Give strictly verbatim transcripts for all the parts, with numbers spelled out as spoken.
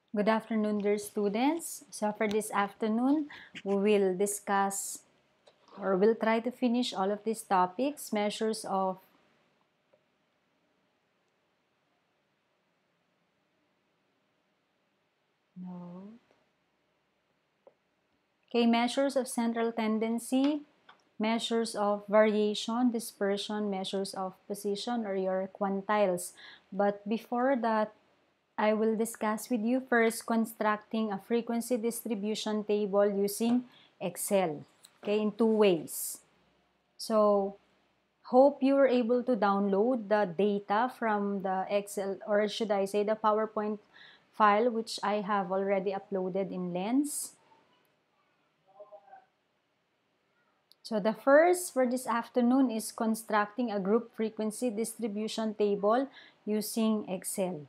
Good afternoon, dear students. So for this afternoon, we will discuss or we'll try to finish all of these topics, measures of no. Okay, measures of central tendency, measures of variation, dispersion, measures of position, or your quantiles. But before that, I will discuss with you first constructing a frequency distribution table using Excel, okay, in two ways. So, hope you were able to download the data from the Excel, or should I say the PowerPoint file, which I have already uploaded in Lens. So the first for this afternoon is constructing a group frequency distribution table using Excel.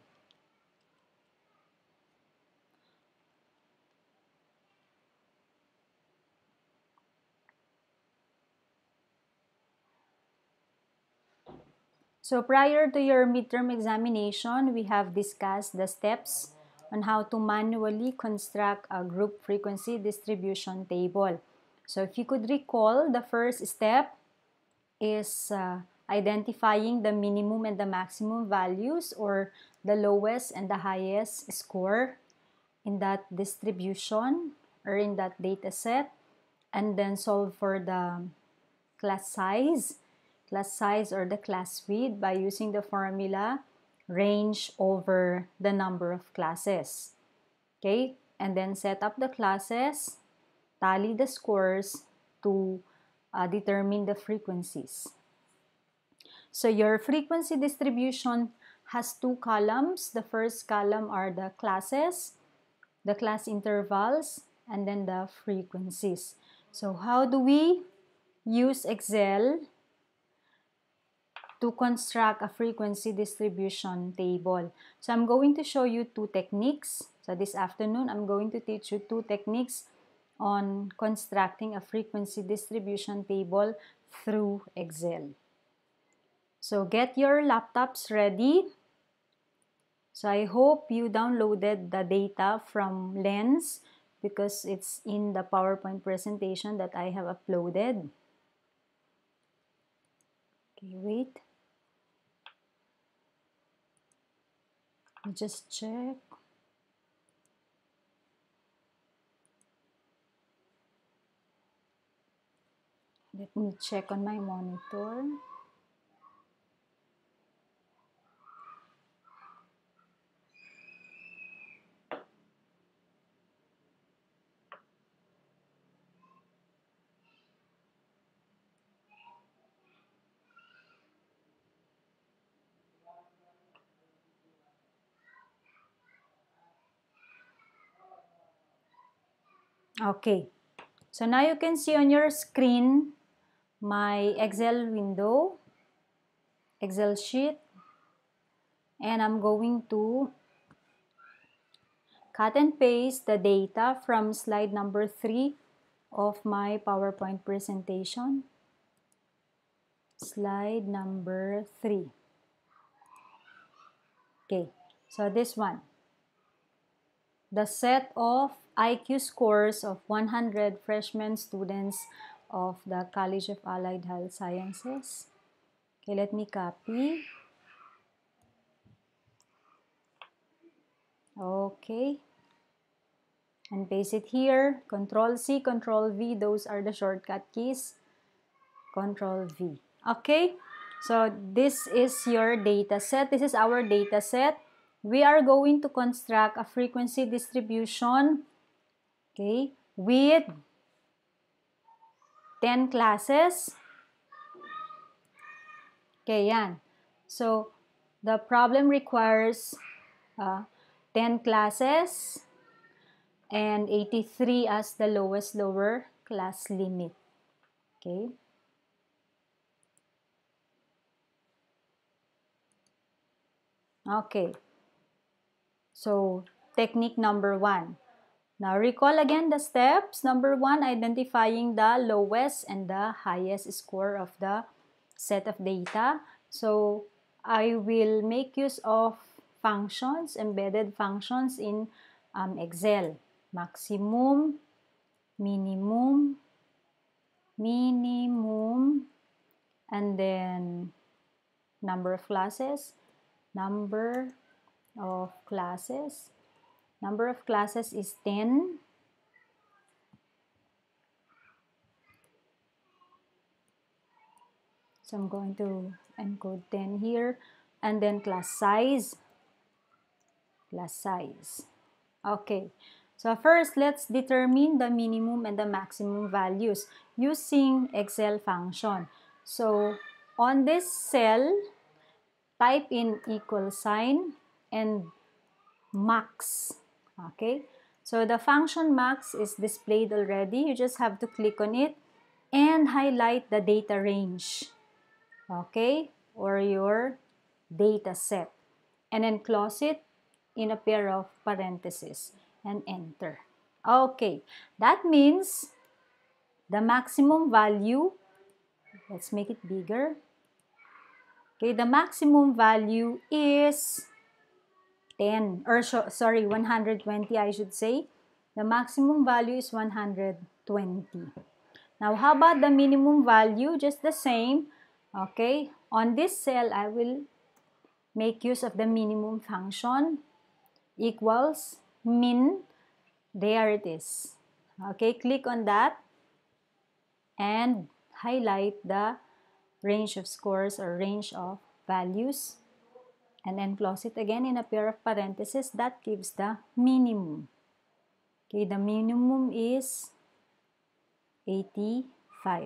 So prior to your midterm examination, we have discussed the steps on how to manually construct a group frequency distribution table. So if you could recall, the first step is uh, identifying the minimum and the maximum values, or the lowest and the highest score in that distribution or in that data set, and then solve for the class size, class size or the class width by using the formula range over the number of classes. Okay, and then set up the classes, tally the scores to uh, determine the frequencies. So your frequency distribution has two columns. The first column are the classes, the class intervals, and then the frequencies. So how do we use Excel to construct a frequency distribution table? So I'm going to show you two techniques. So this afternoon, I'm going to teach you two techniques on constructing a frequency distribution table through Excel. So get your laptops ready. So I hope you downloaded the data from Lens because it's in the PowerPoint presentation that I have uploaded. Okay, wait. Just check. Let me check on my monitor. Okay, so now you can see on your screen my Excel window, Excel sheet, and I'm going to cut and paste the data from slide number three of my PowerPoint presentation. Slide number three. Okay, so this one. The set of I Q scores of one hundred freshman students of the College of Allied Health Sciences. Okay, let me copy. Okay. And paste it here. Control C, Control V, those are the shortcut keys. Control V. Okay, so this is your data set. This is our data set. We are going to construct a frequency distribution, okay, with ten classes. Okay, yan. So, the problem requires uh, ten classes and eighty-three as the lowest lower class limit. Okay. Okay. So, technique number one. Now, recall again the steps. Number one, identifying the lowest and the highest score of the set of data. So, I will make use of functions, embedded functions in um, Excel. Maximum, minimum, minimum, and then number of classes, number of classes. Number of classes is ten. So I'm going to encode ten here. And then class size. Class size. Okay. So first, let's determine the minimum and the maximum values using Excel function. So on this cell, type in equal sign and max. Okay. So the function max is displayed already. You just have to click on it and highlight the data range. Okay. Or your data set. And then close it in a pair of parentheses and enter. Okay, that means the maximum value, let's make it bigger. Okay, the maximum value is ten, or sorry, one hundred twenty, I should say. The maximum value is one hundred twenty. Now, how about the minimum value? Just the same. Okay, on this cell, I will make use of the minimum function. Equals min, there it is. Okay, click on that and highlight the range of scores or range of values, and then close it again in a pair of parentheses. That gives the minimum. Okay, the minimum is eighty-five.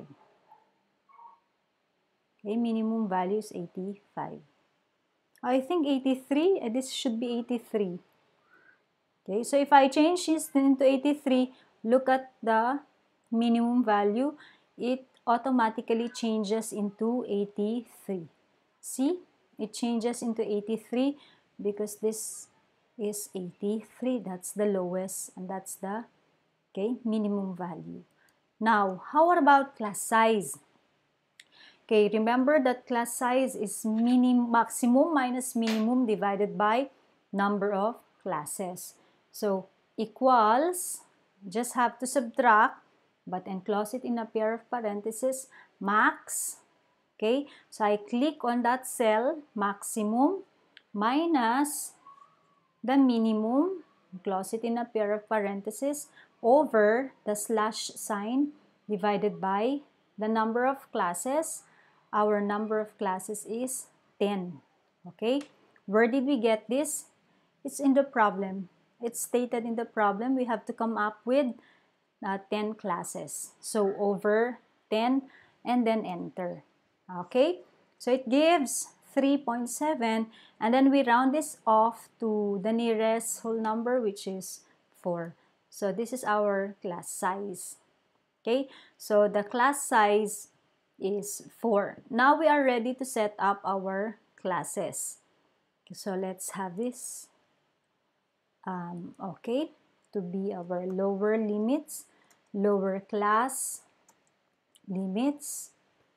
Okay, minimum value is eighty-five. I think eighty-three, this should be eighty-three. Okay, so if I change this into eighty-three, look at the minimum value. It automatically changes into eighty-three. See, it changes into eighty-three because this is eighty-three. That's the lowest and that's the okay, minimum value. Now, how about class size? Okay, remember that class size is minim maximum minus minimum divided by number of classes. So, equals, just have to subtract, but enclose it in a pair of parentheses, max. Okay, so I click on that cell, maximum, minus the minimum, close it in a pair of parentheses, over the slash sign, divided by the number of classes. Our number of classes is ten. Okay, where did we get this? It's in the problem. It's stated in the problem. We have to come up with uh, ten classes. So over ten and then enter. Okay, so it gives three point seven, and then we round this off to the nearest whole number, which is four. So this is our class size. Okay, so the class size is four. Now we are ready to set up our classes. So let's have this, um, okay, to be our lower limits, lower class limits,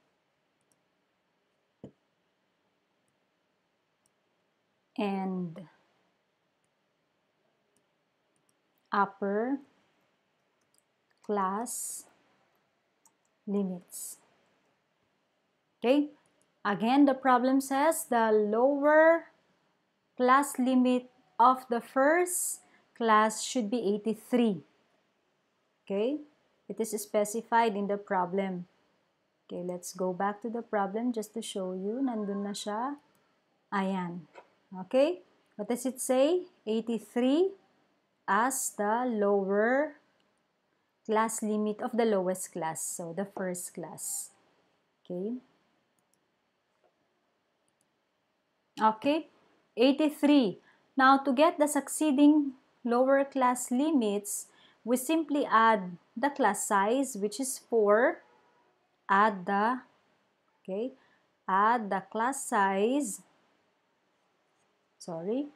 and upper class limits. Okay, again, the problem says the lower class limit of the first class should be eighty-three. Okay, it is specified in the problem. Okay, let's go back to the problem just to show you. Nandun na siya. Ayan. Okay, what does it say? eighty-three as the lower class limit of the lowest class, so the first class. Okay. Okay, eighty-three. Now, to get the succeeding lower class limits, we simply add the class size, which is four, add the, okay, add the class size, sorry,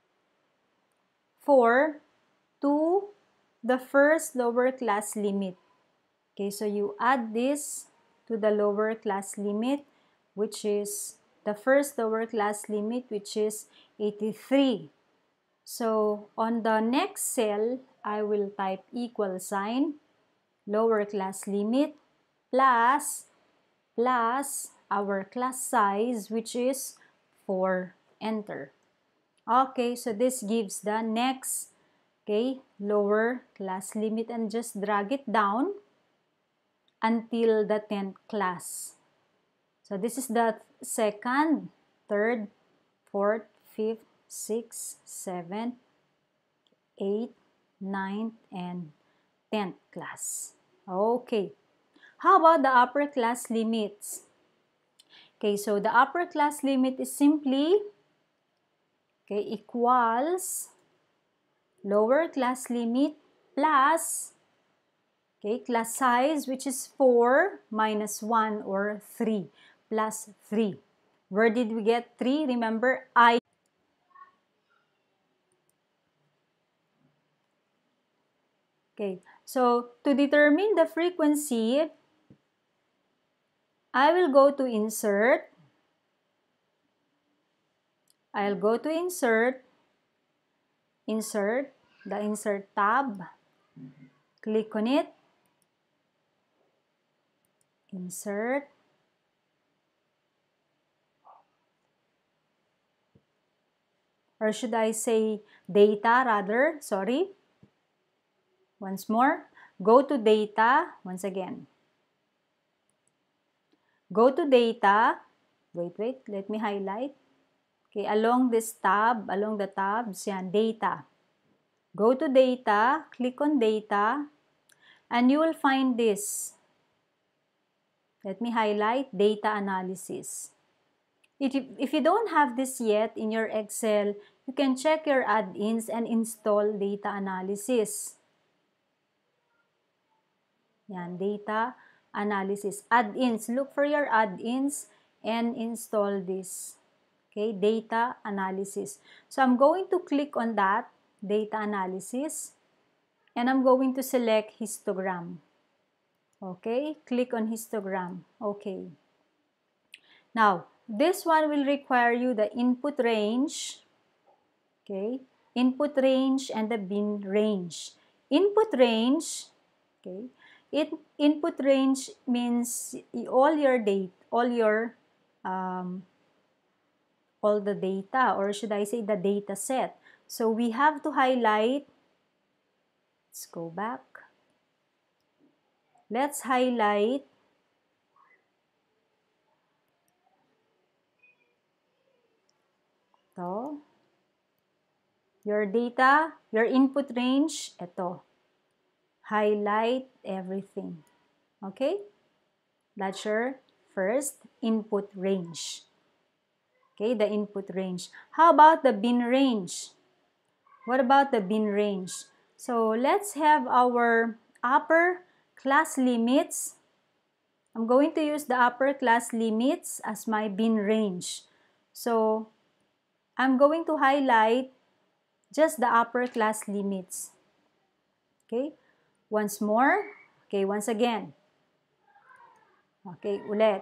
four to the first lower class limit. Okay, so you add this to the lower class limit, which is the first lower class limit, which is eighty-three. So on the next cell, I will type equal sign, lower class limit, plus, plus our class size, which is four, enter. Okay, so this gives the next, okay, lower class limit, and just drag it down until the tenth class. So this is the second, third, fourth, fifth, sixth, seventh, eighth, ninth, and tenth class. Okay. How about the upper class limits? Okay, so the upper class limit is simply, okay, equals lower class limit plus, okay, class size, which is four minus one, or three, plus three. Where did we get three? Remember, I. Okay, so to determine the frequency, I will go to insert. I'll go to insert, insert, the insert tab, click on it, insert, or should I say data rather, sorry. Once more, go to data, once again. Go to data, wait, wait, let me highlight. Okay, along this tab, along the tabs, yan, data. Go to data, click on data, and you will find this. Let me highlight data analysis. If you, if you don't have this yet in your Excel, you can check your add-ins and install data analysis. Yan, data analysis. Add-ins. Look for your add-ins and install this. Okay, data analysis. So I'm going to click on that, data analysis, and I'm going to select histogram. Okay, click on histogram. Okay. Now, this one will require you the input range. Okay, input range and the bin range. Input range, okay, it input range means all your data, all your um, all the data, or should I say the data set. So we have to highlight. Let's go back. Let's highlight to your data, your input range, ito. Highlight everything. Okay? That's your first input range. Okay, the input range. How about the bin range? What about the bin range? So let's have our upper class limits. I'm going to use the upper class limits as my bin range. So I'm going to highlight just the upper class limits. Okay, once more. Okay, once again. Okay, ulit.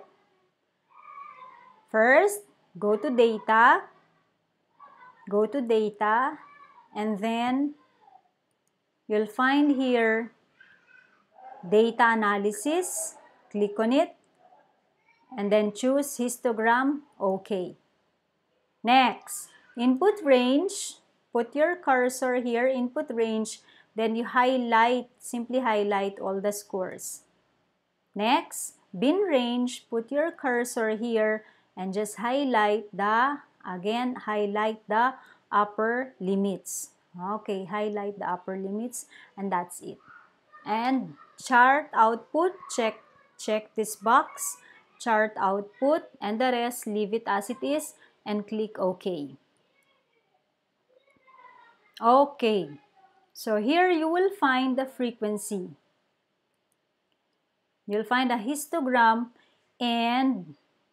First, go to data, go to data, and then you'll find here data analysis. Click on it, and then choose histogram. Okay. Next, input range. Put your cursor here, input range, then you highlight, simply highlight all the scores. Next, bin range. Put your cursor here and just highlight the, again, highlight the upper limits. Okay, highlight the upper limits, and that's it. And chart output, check, check this box, chart output, and the rest, leave it as it is, and click OK. Okay, so here you will find the frequency. You'll find a histogram and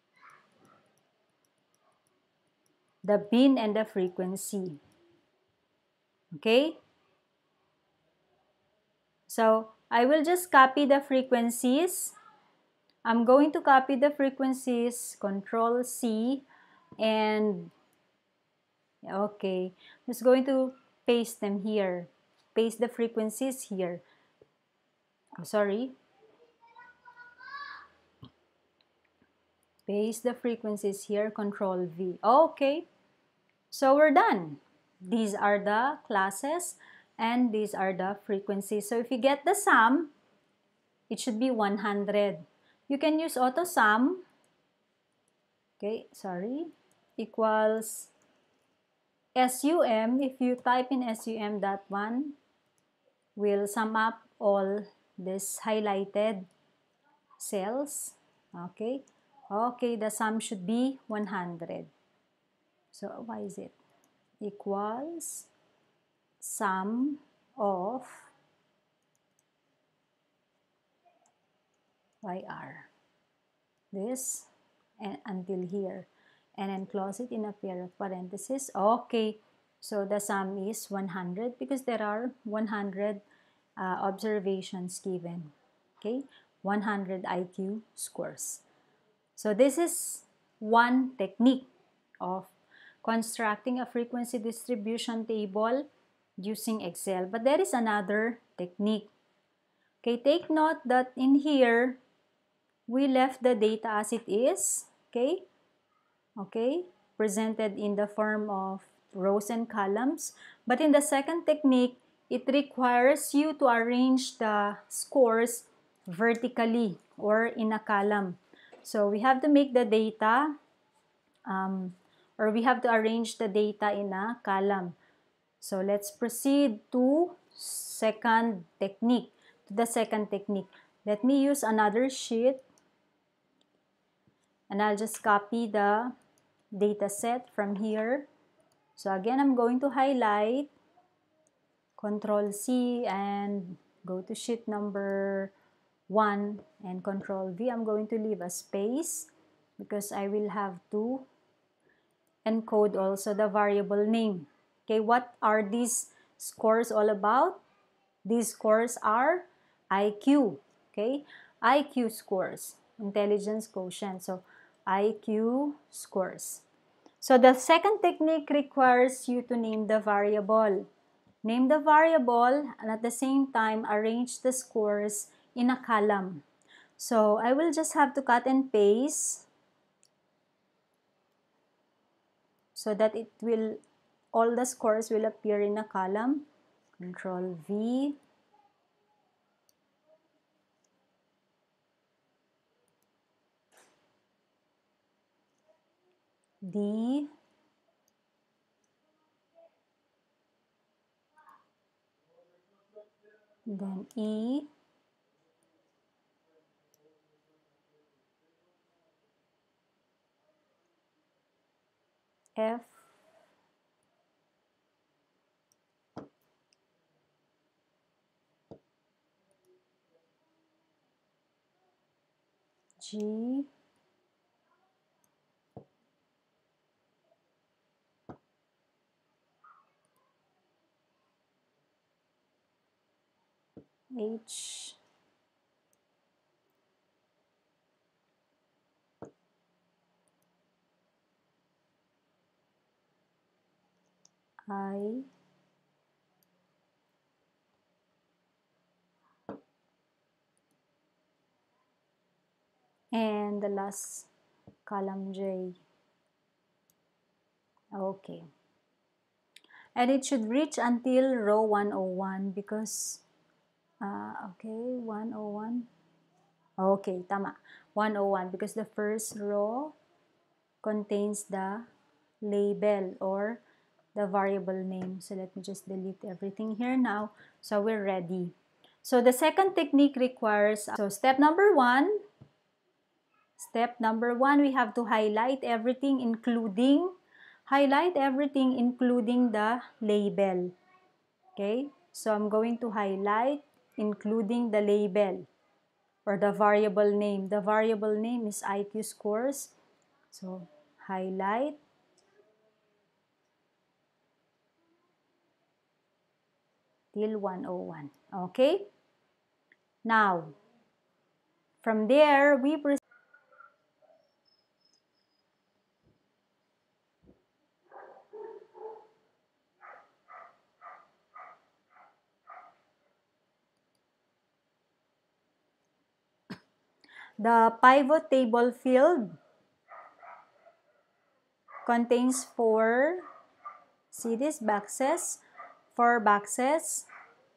the bin and the frequency. Okay? So, I will just copy the frequencies. I'm going to copy the frequencies, Control C, and okay, I'm just going to paste them here. Paste the frequencies here. Oh, sorry. Paste the frequencies here, Control V. Okay, so we're done. These are the classes and these are the frequencies. So if you get the sum, it should be one hundred. You can use auto sum. Okay, sorry. Equals sum. If you type in sum, that one will sum up all this highlighted cells. Okay. Okay, the sum should be one hundred. So why is it? Equals sum of yr. This and until here. And then close it in a pair of parentheses. Okay, so the sum is one hundred because there are one hundred uh, observations given. Okay, one hundred I Q scores. So this is one technique of constructing a frequency distribution table using Excel. But there is another technique. Okay, take note that in here, we left the data as it is. Okay, okay, presented in the form of rows and columns. But in the second technique, it requires you to arrange the scores vertically or in a column. So we have to make the data, um, or we have to arrange the data in a column. So let's proceed to second technique, to the second technique. Let me use another sheet and I'll just copy the data set from here. So again, I'm going to highlight, Control C, and go to sheet number one and Control V. I'm going to leave a space because I will have to encode also the variable name. Okay, what are these scores all about? These scores are I Q. Okay, I Q scores, intelligence quotient. So I Q scores. So the second technique requires you to name the variable. Name the variable and at the same time arrange the scores in a column. So I will just have to cut and paste so that it will, all the scores will appear in a column. Control V. D. Then E. F. G. H. I. And the last column J. Okay. And it should reach until row one oh one because, uh, okay, one oh one. Okay, tama. one oh one because the first row contains the label or the variable name. So let me just delete everything here now. So we're ready. So the second technique requires, so step number one, step number one, we have to highlight everything including, highlight everything including the label. Okay, so I'm going to highlight including the label or the variable name. The variable name is I Q scores. So highlight till one oh one. Okay? Now, from there, we proceed. The pivot table field contains four, see this, boxes, four boxes.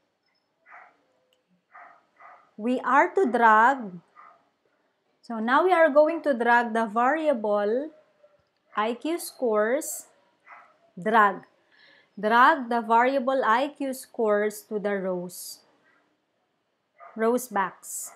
We are to drag, so now we are going to drag the variable I Q scores, drag. Drag the variable I Q scores to the rows, rows box.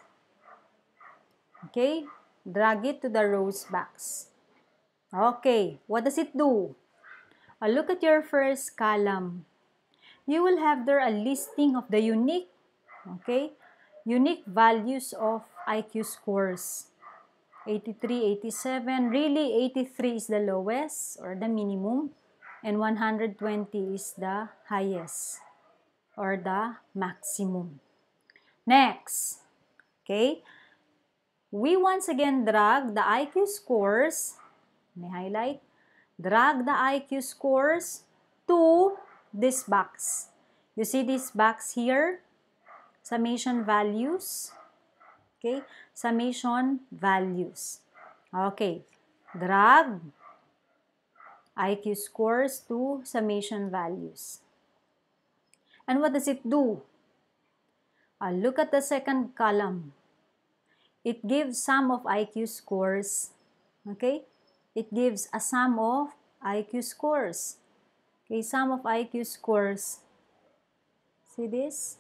Okay, drag it to the rows box. Okay, what does it do? Uh, look at your first column. You will have there a listing of the unique, okay, unique values of I Q scores. eighty-three, eighty-seven, really eighty-three is the lowest or the minimum, and one hundred twenty is the highest or the maximum. Next, okay, we once again drag the I Q scores, may highlight, drag the I Q scores to this box. You see this box here, summation values, okay, summation values. Okay, drag I Q scores to summation values. And what does it do? Uh, look at the second column. It gives sum of I Q scores, okay? It gives a sum of I Q scores. Okay, sum of I Q scores. See this?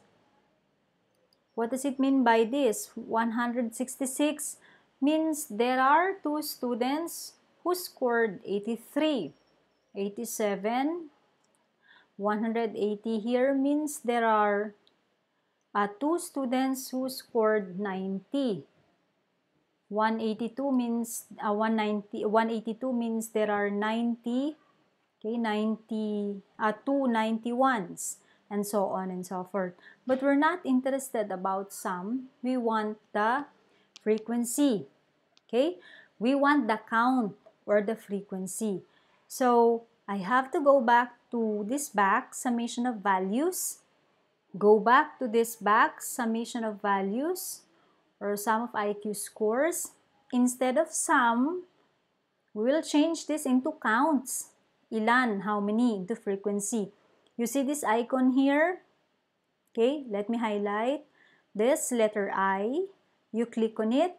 What does it mean by this? one hundred sixty-six means there are two students who scored eighty-three. eighty-seven, one hundred eighty here means there are uh, two students who scored ninety. one eighty-two means uh, one ninety, one eighty-two means there are ninety, okay, ninety, uh, two ninety-ones, and so on and so forth. But we're not interested about sum. We want the frequency, okay? We want the count or the frequency. So I have to go back to this back summation of values, go back to this back summation of values, or sum of I Q scores. Instead of sum, we will change this into counts. Ilan, how many, into frequency. You see this icon here? Okay, let me highlight this letter I. You click on it,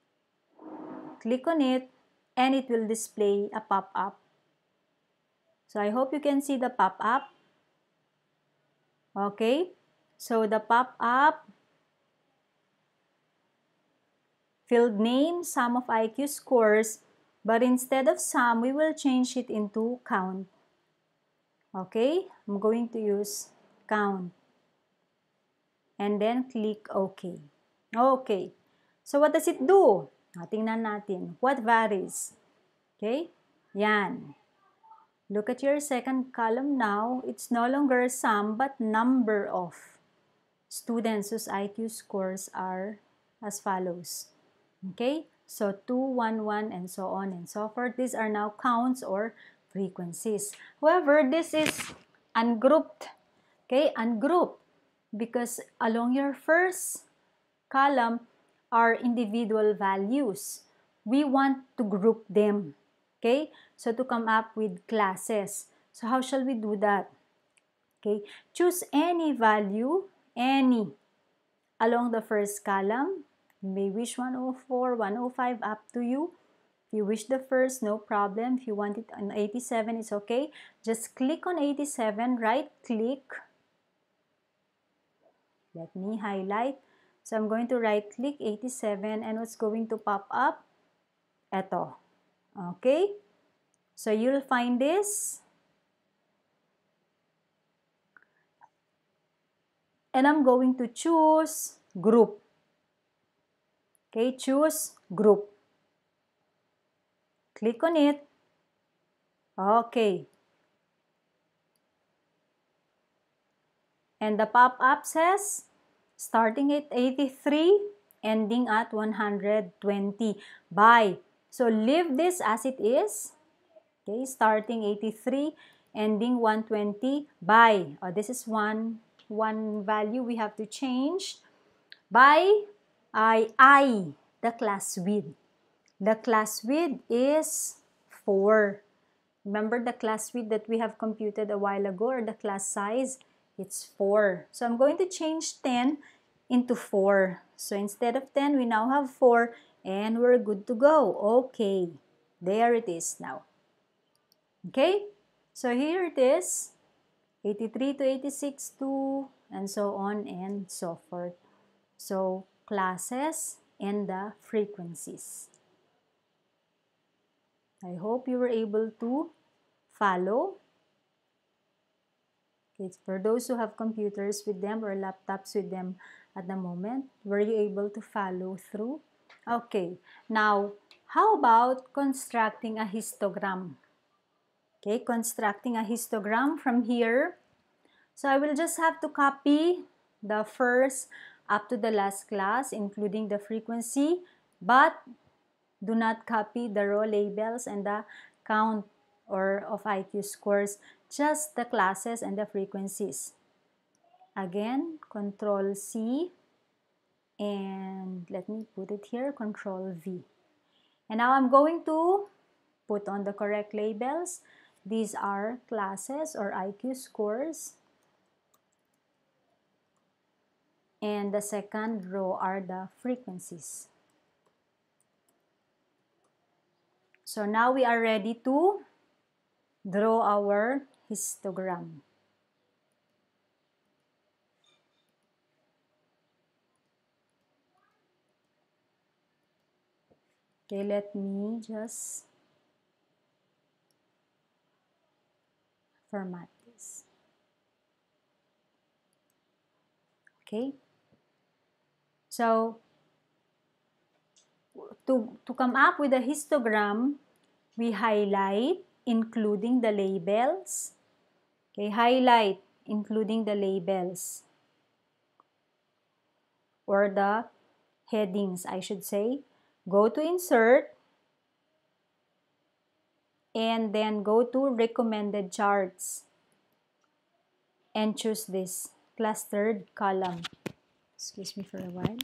click on it, and it will display a pop-up. So I hope you can see the pop-up. Okay, so the pop-up, field name, sum of I Q scores, but instead of sum, we will change it into count. Okay, I'm going to use count. And then click OK. Okay, so what does it do? Tingnan natin. What varies? Okay, yan. Look at your second column now. It's no longer sum, but number of students whose I Q scores are as follows. Okay, so two, one, one, and so on and so forth. These are now counts or frequencies. However, this is ungrouped. Okay, ungrouped because along your first column are individual values. We want to group them. Okay, so to come up with classes. So how shall we do that? Okay, choose any value, any, along the first column. You may wish one oh four, one oh five, up to you. If you wish the first, no problem. If you want it on eighty-seven, it's okay. Just click on eighty-seven, right click. Let me highlight. So I'm going to right click eighty-seven, and what's going to pop up? Eto. Okay? So you'll find this. And I'm going to choose group. Okay, choose group. Click on it. Okay. And the pop-up says, starting at eighty-three, ending at one hundred twenty. By. So leave this as it is. Okay, starting eighty-three, ending one twenty. By. Oh, this is one, one value we have to change. By I, I, the class width. The class width is four. Remember the class width that we have computed a while ago, or the class size? It's four. So I'm going to change ten into four. So instead of ten, we now have four, and we're good to go. Okay, there it is now. Okay, so here it is, eighty-three to eighty-six to, and so on and so forth. So classes and the frequencies. I hope you were able to follow. Okay, for those who have computers with them or laptops with them at the moment, were you able to follow through? Okay, now how about constructing a histogram? Okay, constructing a histogram from here. So I will just have to copy the first up to the last class, including the frequency, but do not copy the row labels and the count or of I Q scores, just the classes and the frequencies. Again, Control C, and let me put it here, Control V. And now I'm going to put on the correct labels. These are classes or I Q scores. And the second row are the frequencies. So now we are ready to draw our histogram. Okay, let me just format this. Okay. So, to, to come up with a histogram, we highlight, including the labels. Okay, highlight, including the labels. Or the headings, I should say. Go to Insert, and then go to Recommended Charts. And choose this clustered column. Excuse me for a while.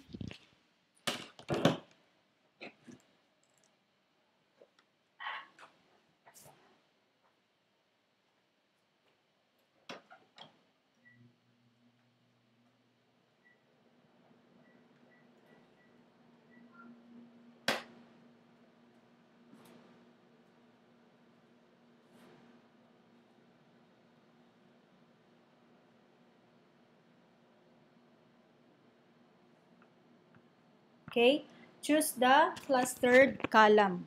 Okay, choose the clustered column.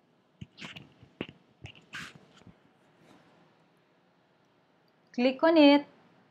Click on it.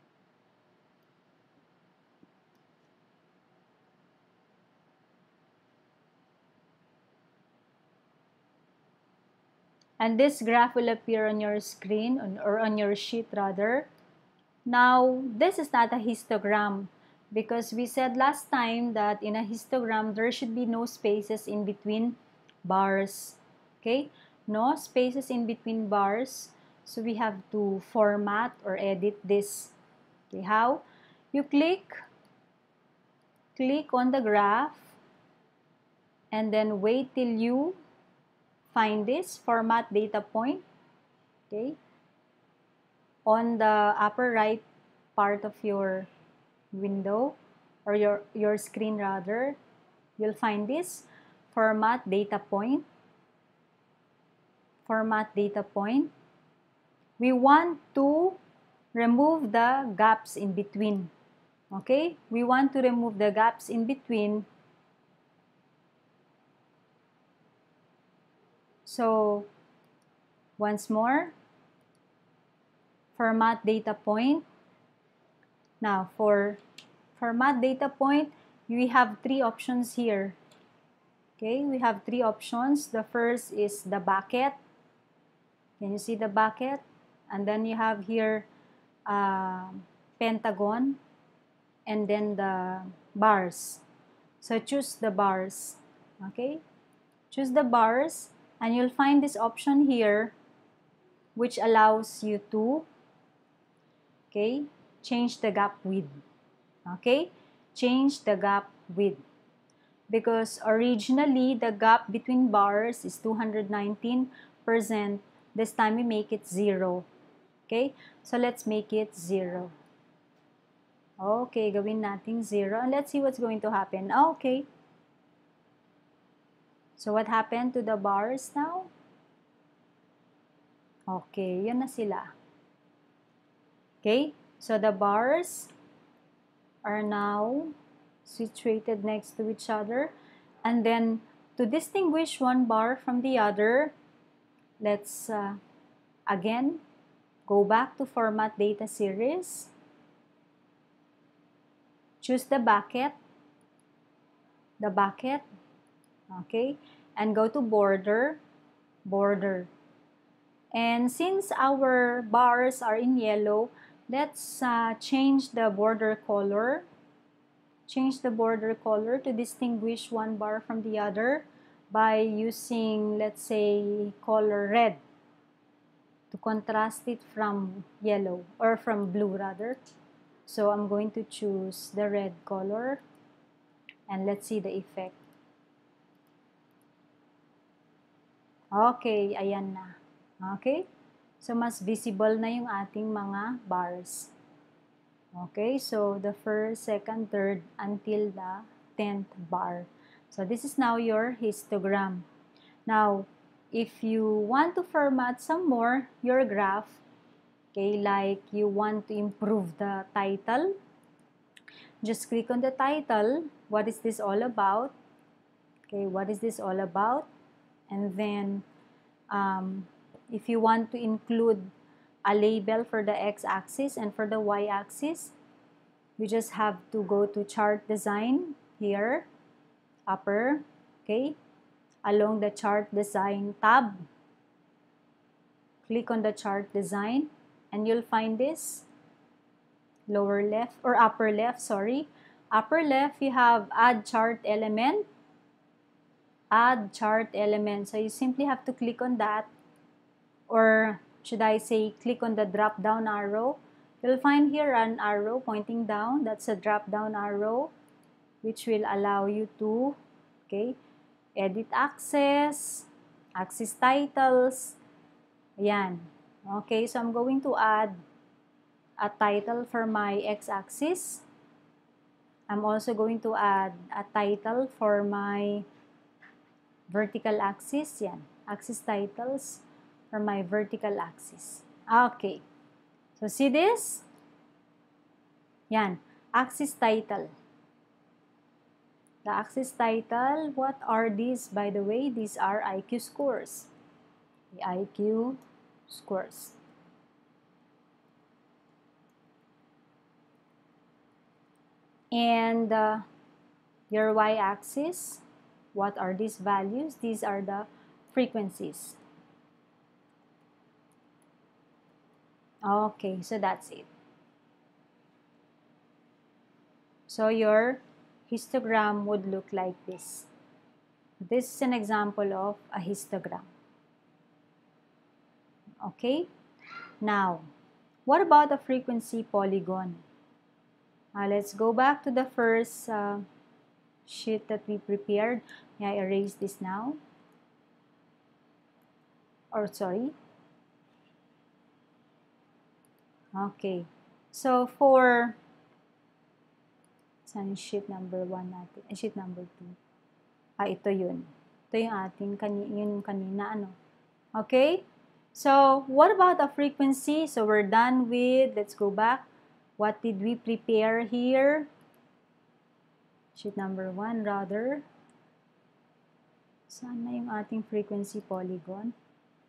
And this graph will appear on your screen, or on your sheet rather. Now, this is not a histogram because we said last time that in a histogram, there should be no spaces in between bars. Okay? No spaces in between bars. So we have to format or edit this. Okay, how? You click, click on the graph, and then wait till you find this format data point. Okay? On the upper right part of your window, or your, your screen rather, you'll find this format data point. Format data point. We want to remove the gaps in between. Okay? We want to remove the gaps in between. So, once more, format data point. Now, for format data point, we have three options here. Okay, we have three options. The first is the bucket. Can you see the bucket? And then you have here uh, pentagon, and then the bars. So choose the bars. Okay, choose the bars, and you'll find this option here, which allows you to, okay, change the gap width. Okay, change the gap width. because originally the gap between bars is two hundred nineteen percent. This time we make it zero. Okay? So let's make it zero. Okay, gawin natin zero. And let's see what's going to happen. Okay. So what happened to the bars now? Okay, yun na sila. Okay? So the bars are now situated next to each other. And then to distinguish one bar from the other, let's uh, again go back to Format Data Series. Choose the bucket, the bucket, okay, and go to Border, Border. And since our bars are in yellow, let's uh, change the border color. Change the border color to distinguish one bar from the other by using, let's say, color red to contrast it from yellow, or from blue rather. So I'm going to choose the red color and let's see the effect. Okay, ayan na. Okay? So mas visible na yung ating mga bars. Okay, so the first, second, third, until the tenth bar. So this is now your histogram. Now, if you want to format some more your graph, okay, like you want to improve the title, just click on the title. What is this all about? Okay, what is this all about? And then, um, if you want to include a label for the x-axis and for the y-axis, you just have to go to Chart Design here, upper, okay, along the Chart Design tab. Click on the Chart Design and you'll find this, lower left, or upper left, sorry. Upper left, you have Add Chart Element, Add Chart Element. So you simply have to click on that, or should I say click on the drop down arrow. You'll find here an arrow pointing down. That's a drop down arrow which will allow you to, okay, edit axis, axis titles. Ayan. Okay, so I'm going to add a title for my x-axis. I'm also going to add a title for my vertical axis. Yan, axis titles for my vertical axis. Okay. So see this? Yan, axis title. The axis title, what are these, by the way? These are I Q scores. The I Q scores. And uh, your y-axis, what are these values? These are the frequencies. Okay, so that's it. So your histogram would look like this. This is an example of a histogram. Okay? Now, what about the frequency polygon? Uh, let's go back to the first uh, sheet that we prepared. May I erase this now? Or sorry. Okay. So for saan yung sheet number one natin? Eh, sheet number two. Ah, ito yun. Ito yung ating kanina, yun yung kanina, ano. Okay? So, what about the frequency? So, we're done with, let's go back. What did we prepare here? Sheet number one, rather. Saan na yung ating frequency polygon?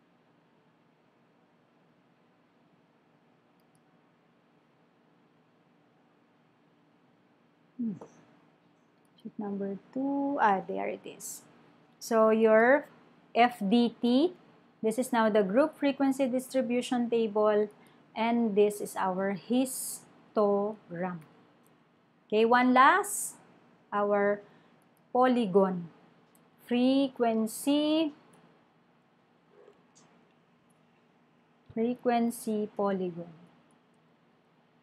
Hmm. Sheet number two, ah, there it is. So your F D T, this is now the group frequency distribution table, and this is our histogram. Okay, one last, our polygon. Frequency, frequency polygon.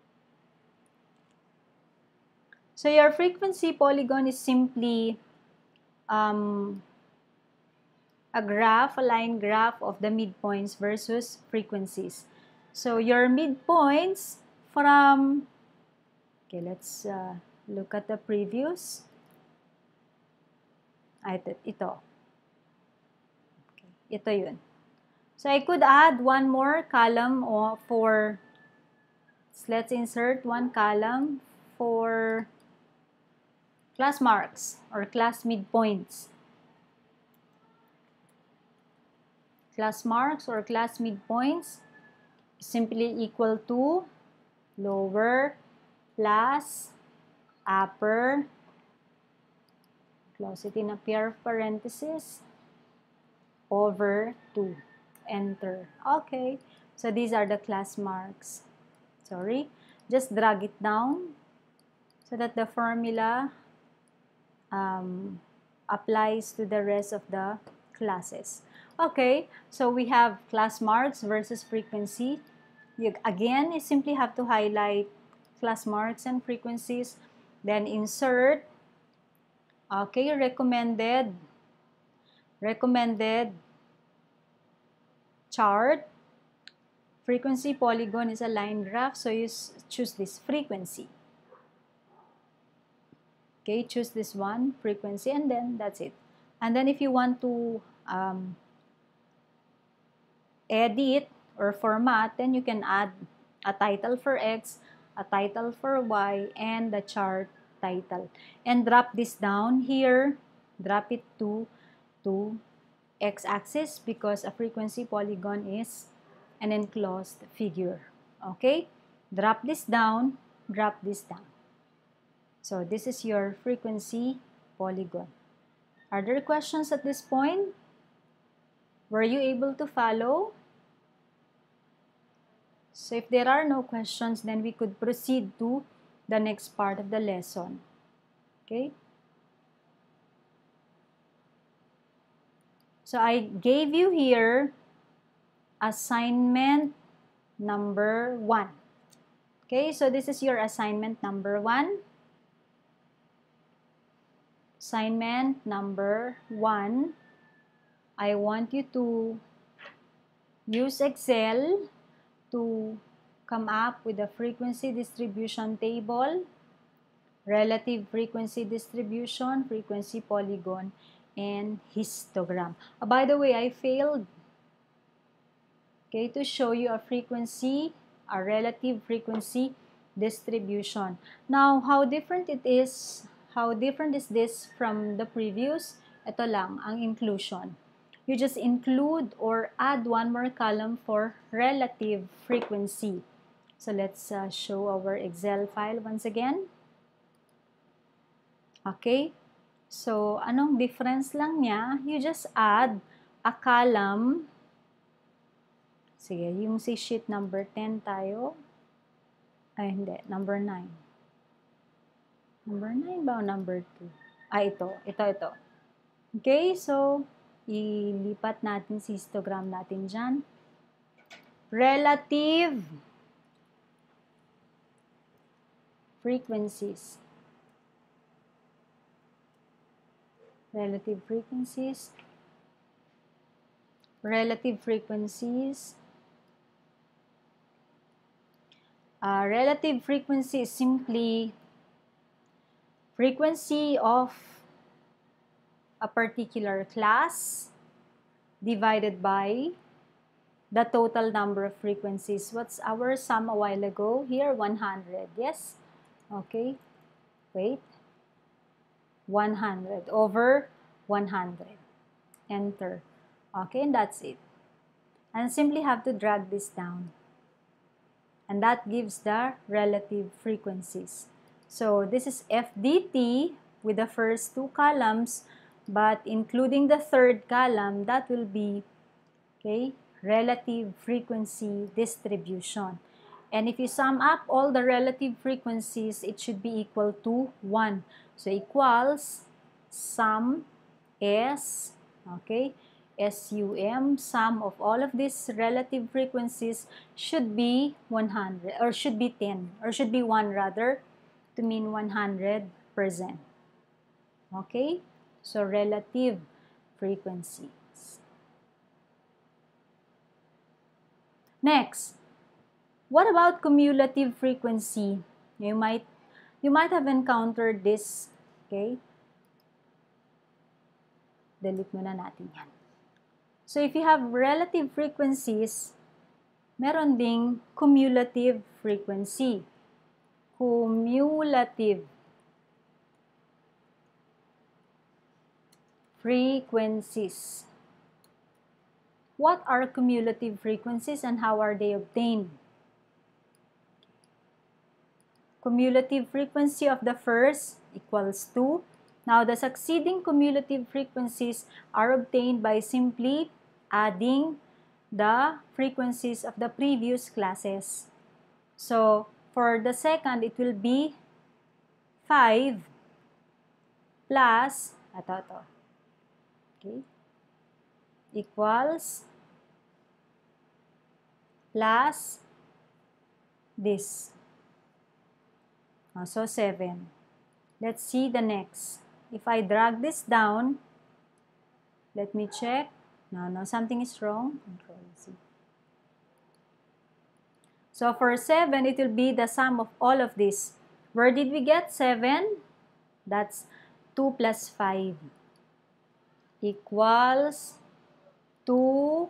So your frequency polygon is simply um, a graph, a line graph of the midpoints versus frequencies. So your midpoints from, okay, let's uh, look at the previous. Ah, ito, ito. Okay, ito yun. So I could add one more column for, let's insert one column for class marks or class midpoints. Class marks or class midpoints simply equal to lower plus upper, close it in a pair of parentheses, over two. Enter. Okay, so these are the class marks. Sorry, just drag it down so that the formula um, applies to the rest of the classes. Okay, so we have class marks versus frequency. You, again, you simply have to highlight class marks and frequencies, then insert, okay, recommended, recommended chart. Frequency polygon is a line graph, so you choose this frequency. Okay, choose this one, frequency, and then that's it. And then if you want to um, edit or format, then you can add a title for X, a title for Y, and the chart title. And drop this down here, drop it to, to X-axis because a frequency polygon is an enclosed figure. Okay? Drop this down, drop this down. So this is your frequency polygon. Are there questions at this point? Were you able to follow? So if there are no questions, then we could proceed to the next part of the lesson. Okay? So I gave you here assignment number one. Okay, so this is your assignment number one. Assignment number one. I want you to use Excel to come up with a frequency distribution table, relative frequency distribution, frequency polygon, and histogram. Oh, by the way, I failed, okay, to show you a frequency, a relative frequency distribution. Now, how different it is, how different is this from the previous? Ito lang, ang inclusion. You just include or add one more column for relative frequency. So let's uh, show our Excel file once again. Okay, so anong difference lang niya? You just add a column. Sige, yung si sheet number ten tayo. Ay, hindi, number nine. Number nine ba o number two? Ah, ito, ito, ito. Okay, so ilipat natin si histogram natin dyan. Relative frequencies. Relative frequencies. Relative frequencies. Uh, relative frequency is simply frequency of a particular class divided by the total number of frequencies. What's our sum a while ago? Here, one hundred. Yes? Okay. Wait. one hundred over one hundred. Enter. Okay, and that's it. And simply have to drag this down. And that gives the relative frequencies. So this is F D T with the first two columns, but including the third column, that will be, okay, relative frequency distribution. And if you sum up all the relative frequencies, it should be equal to one. So equals sum S, okay, S U M, sum of all of these relative frequencies should be one hundred, or should be ten, or should be one rather, to mean one hundred percent. Okay, So, relative frequencies. Next, what about cumulative frequency? You might, you might have encountered this, okay? Delete muna natin yan. So, if you have relative frequencies, meron ding cumulative frequency. Cumulative frequencies. What are cumulative frequencies and how are they obtained? Cumulative frequency of the first equals two. Now, the succeeding cumulative frequencies are obtained by simply adding the frequencies of the previous classes. So, for the second, it will be five plus, ito, ito, okay, equals plus this. So, seven. Let's see the next. If I drag this down, let me check. No, no, something is wrong. Control Z. So, for seven, it will be the sum of all of this. Where did we get seven? That's two plus five equals two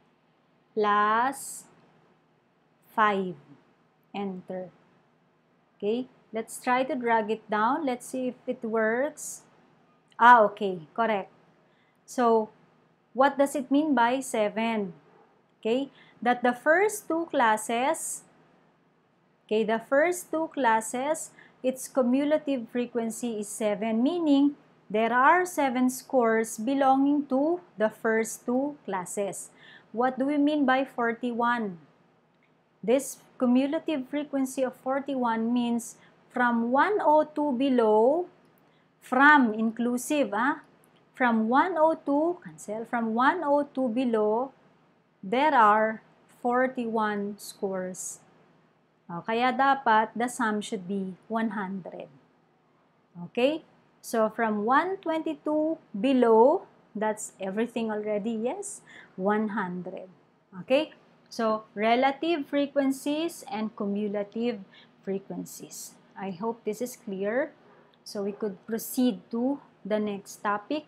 plus five. Enter. Okay, let's try to drag it down. Let's see if it works. Ah, okay, correct. So, what does it mean by seven? Okay, that the first two classes, okay, the first two classes, its cumulative frequency is seven, meaning there are seven scores belonging to the first two classes. What do we mean by forty-one? This cumulative frequency of forty-one means from one hundred two below, from inclusive, ah, from one hundred two, cancel, from one hundred two below, there are forty-one scores. O, kaya dapat the sum should be one hundred. Okay? So, from one hundred twenty-two below, that's everything already, yes? one hundred. Okay? So, relative frequencies and cumulative frequencies. I hope this is clear. So, we could proceed to the next topic.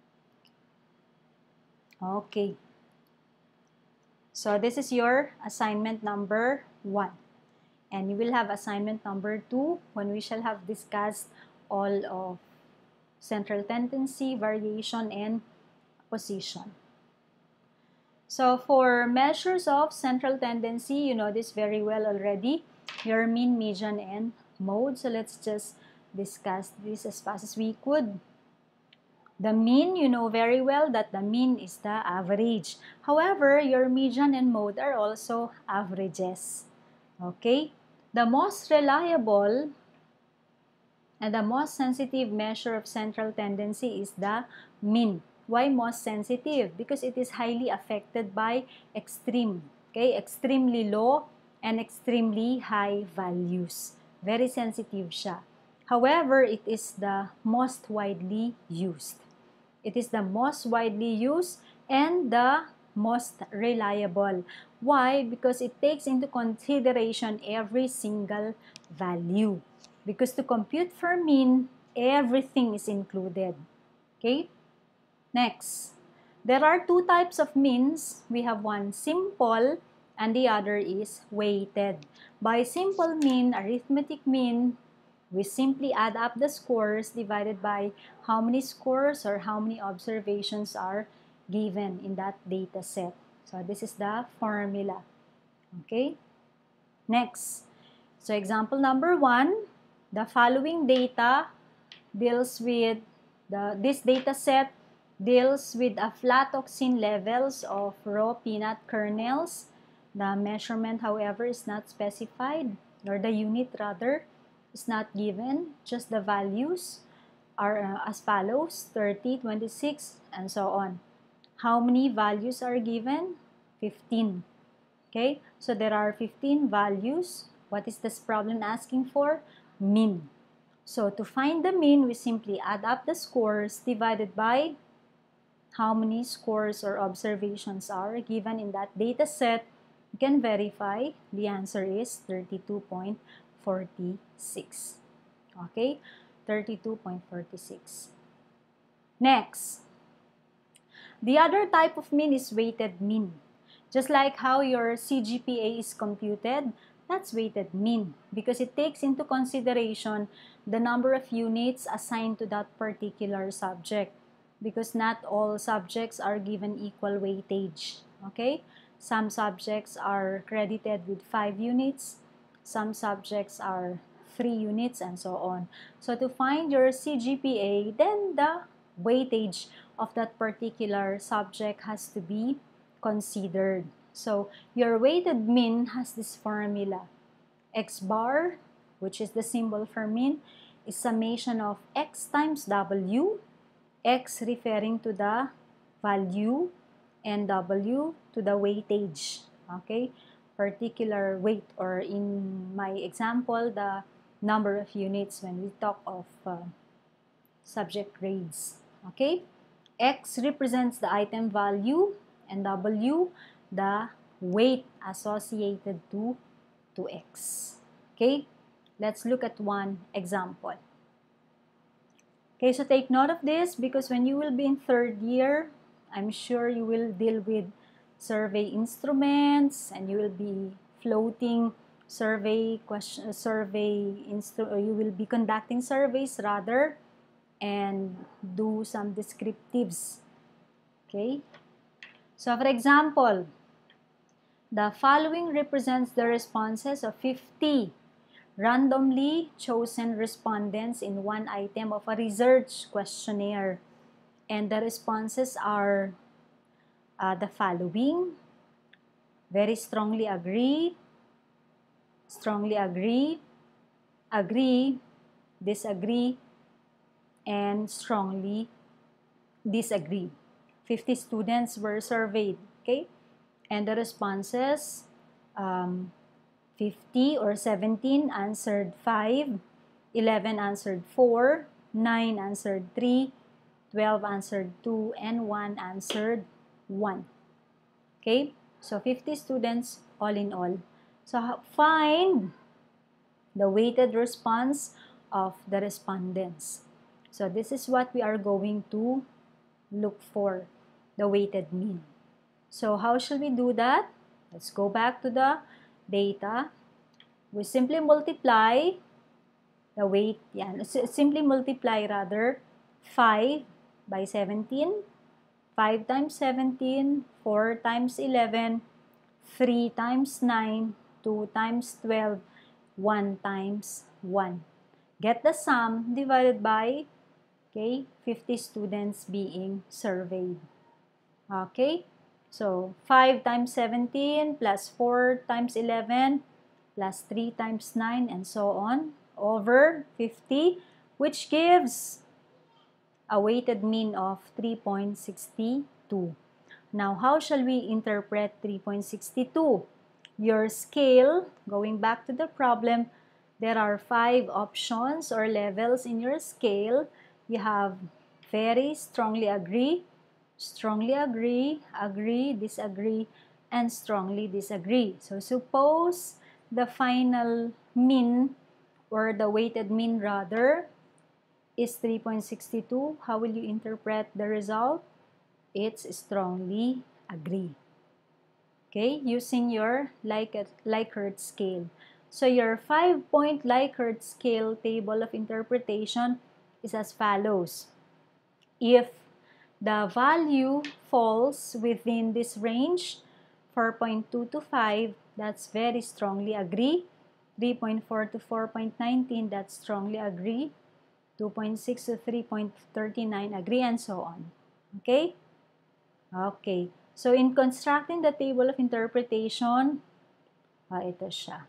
Okay. So, this is your assignment number one. And you will have assignment number two when we shall have discussed all of central tendency, variation, and position. So, for measures of central tendency, you know this very well already. Your mean, median, and mode. So, let's just discuss this as fast as we could. The mean, you know very well that the mean is the average. However, your median and mode are also averages. Okay? The most reliable and the most sensitive measure of central tendency is the mean. Why most sensitive? Because it is highly affected by extreme, okay, extremely low and extremely high values. Very sensitive siya. However, it is the most widely used. It is the most widely used and the most reliable. Why? Because it takes into consideration every single value. Because to compute for mean, everything is included. Okay? Next, there are two types of means. We have one simple and the other is weighted. By simple mean, arithmetic mean, we simply add up the scores divided by how many scores or how many observations are given in that data set. So, this is the formula. Okay? Next. So, example number one, the following data deals with, the, this data set deals with aflatoxin levels of raw peanut kernels. The measurement, however, is not specified, or the unit rather, is not given. Just the values are uh, as follows, thirty, twenty-six, and so on. How many values are given? fifteen. Okay, so there are fifteen values. What is this problem asking for? Mean. So to find the mean, we simply add up the scores divided by how many scores or observations are given in that data set. You can verify. The answer is thirty-two point four six. Okay, thirty-two point four six. Next, the other type of mean is weighted mean. Just like how your C G P A is computed, that's weighted mean because it takes into consideration the number of units assigned to that particular subject, because not all subjects are given equal weightage. Okay? Some subjects are credited with five units, some subjects are three units, and so on. So to find your C G P A, then the weightage of that particular subject has to be considered. So your weighted mean has this formula. X bar, which is the symbol for mean, is summation of X times W, X referring to the value and W to the weightage. Okay? Particular weight, or in my example, the number of units when we talk of uh, subject grades. Okay? X represents the item value and W the weight associated to, to X. Okay? Let's look at one example. Okay, so take note of this because when you will be in third year, I'm sure you will deal with survey instruments and you will be floating survey question, survey instru or you will be conducting surveys rather, and do some descriptives. Okay, so for example, the following represents the responses of fifty randomly chosen respondents in one item of a research questionnaire. And the responses are uh, the following: very strongly agree, strongly agree, agree, disagree, and strongly disagree. fifty students were surveyed, okay? And the responses, um, fifty or seventeen answered five, eleven answered four, nine answered three, twelve answered two, and one answered one. Okay? So fifty students all in all. So find the weighted response of the respondents. So this is what we are going to look for, the weighted mean. So how should we do that? Let's go back to the data. We simply multiply the weight, yeah, simply multiply rather five by seventeen, five times seventeen, four times eleven, three times nine, two times twelve, one times one. Get the sum divided by, okay, fifty students being surveyed. Okay, so five times seventeen plus four times eleven plus three times nine and so on over fifty, which gives a weighted mean of three point six two. Now, how shall we interpret three point six two? Your scale, going back to the problem, there are five options or levels in your scale. You have very strongly agree, strongly agree, agree, disagree, and strongly disagree. So suppose the final mean, or the weighted mean rather, is three point six two. How will you interpret the result? It's strongly agree. Okay, using your Likert scale. So your five-point Likert scale table of interpretation is as follows. If the value falls within this range, four point two to five, that's very strongly agree. three point four to four point one nine, that's strongly agree. two point six to three point three nine, agree, and so on. Okay? Okay. So, in constructing the table of interpretation, uh, ito siya.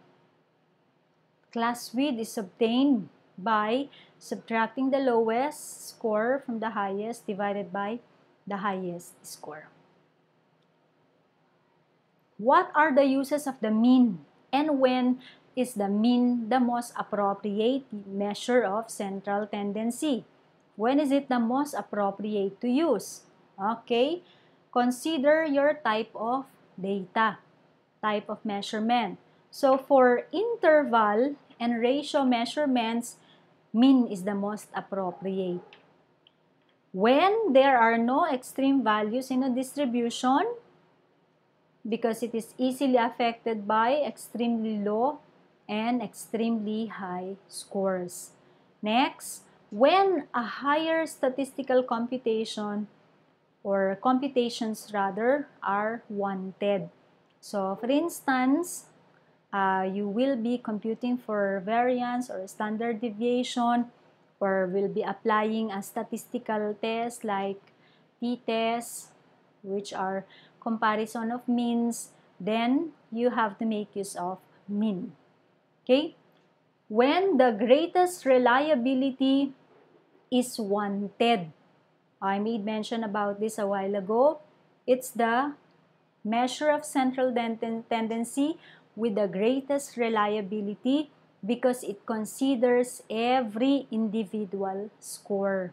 Class width is obtained by subtracting the lowest score from the highest divided by the highest score. What are the uses of the mean, and when is the mean the most appropriate measure of central tendency? When is it the most appropriate to use? Okay, consider your type of data, type of measurement. So for interval and ratio measurements, mean is the most appropriate. When there are no extreme values in a distribution, because it is easily affected by extremely low and extremely high scores. Next, when a higher statistical computation or computations rather are wanted. So for instance, uh, you will be computing for variance or standard deviation, or will be applying a statistical test like t-test, which are comparison of means, then you have to make use of mean. Okay? When the greatest reliability is wanted, I made mention about this a while ago, it's the measure of central tendency with the greatest reliability because it considers every individual score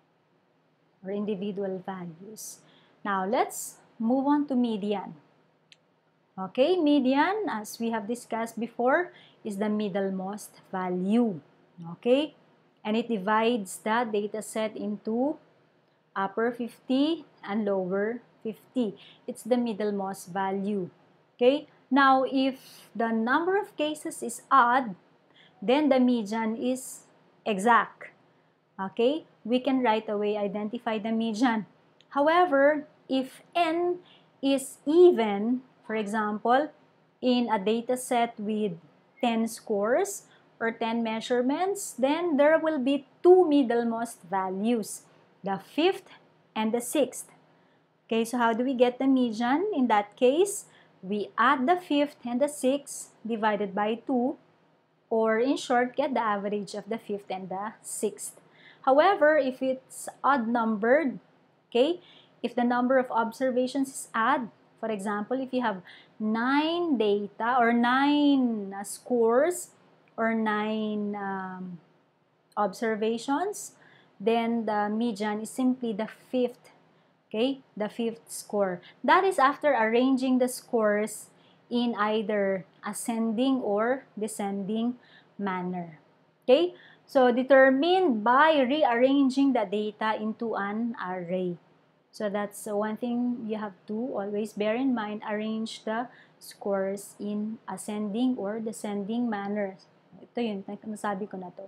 or individual values. Now, let's move on to median. Okay, median, as we have discussed before, is the middlemost value. Okay, and it divides the data set into upper fifty and lower fifty. It's the middlemost value. Okay, now if the number of cases is odd, then the median is exact. Okay, we can right away identify the median. However, if n is even, for example, in a data set with ten scores or ten measurements, then there will be two middlemost values, the fifth and the sixth. Okay, so how do we get the median? In that case, we add the fifth and the sixth divided by two, or in short, get the average of the fifth and the sixth. However, if it's odd numbered, okay, if the number of observations is odd, for example, if you have nine data or nine uh, scores or nine um, observations, then the median is simply the fifth, okay, the fifth score. That is after arranging the scores in either ascending or descending manner. Okay, so determined by rearranging the data into an array. So that's one thing you have to always bear in mind, arrange the scores in ascending or descending manner. Ito yun, nasabi ko na to.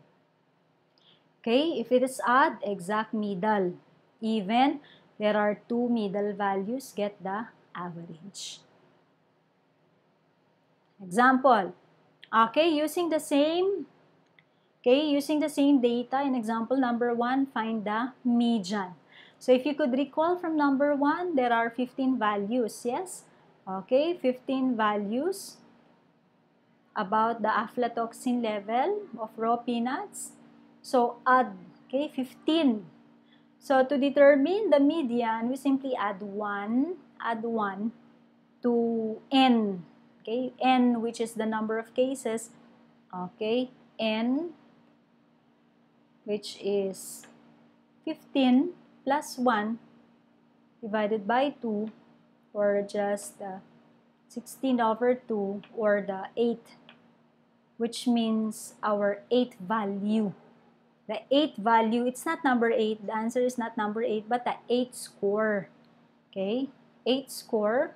Okay, if it is odd, exact middle. Even, there are two middle values, get the average. Example. Okay, using the same, okay, using the same data in example number one, find the median. So if you could recall from number one, there are fifteen values, yes? Okay, fifteen values about the aflatoxin level of raw peanuts. So add, okay, fifteen. So to determine the median, we simply add one, add one to n. Okay, n, which is the number of cases. Okay, n, which is fifteen plus one divided by two, or just uh, sixteen over two, or the eight, which means our eighth value. The eighth value, it's not number eight, the answer is not number eight, but the eighth score. Okay, eighth score.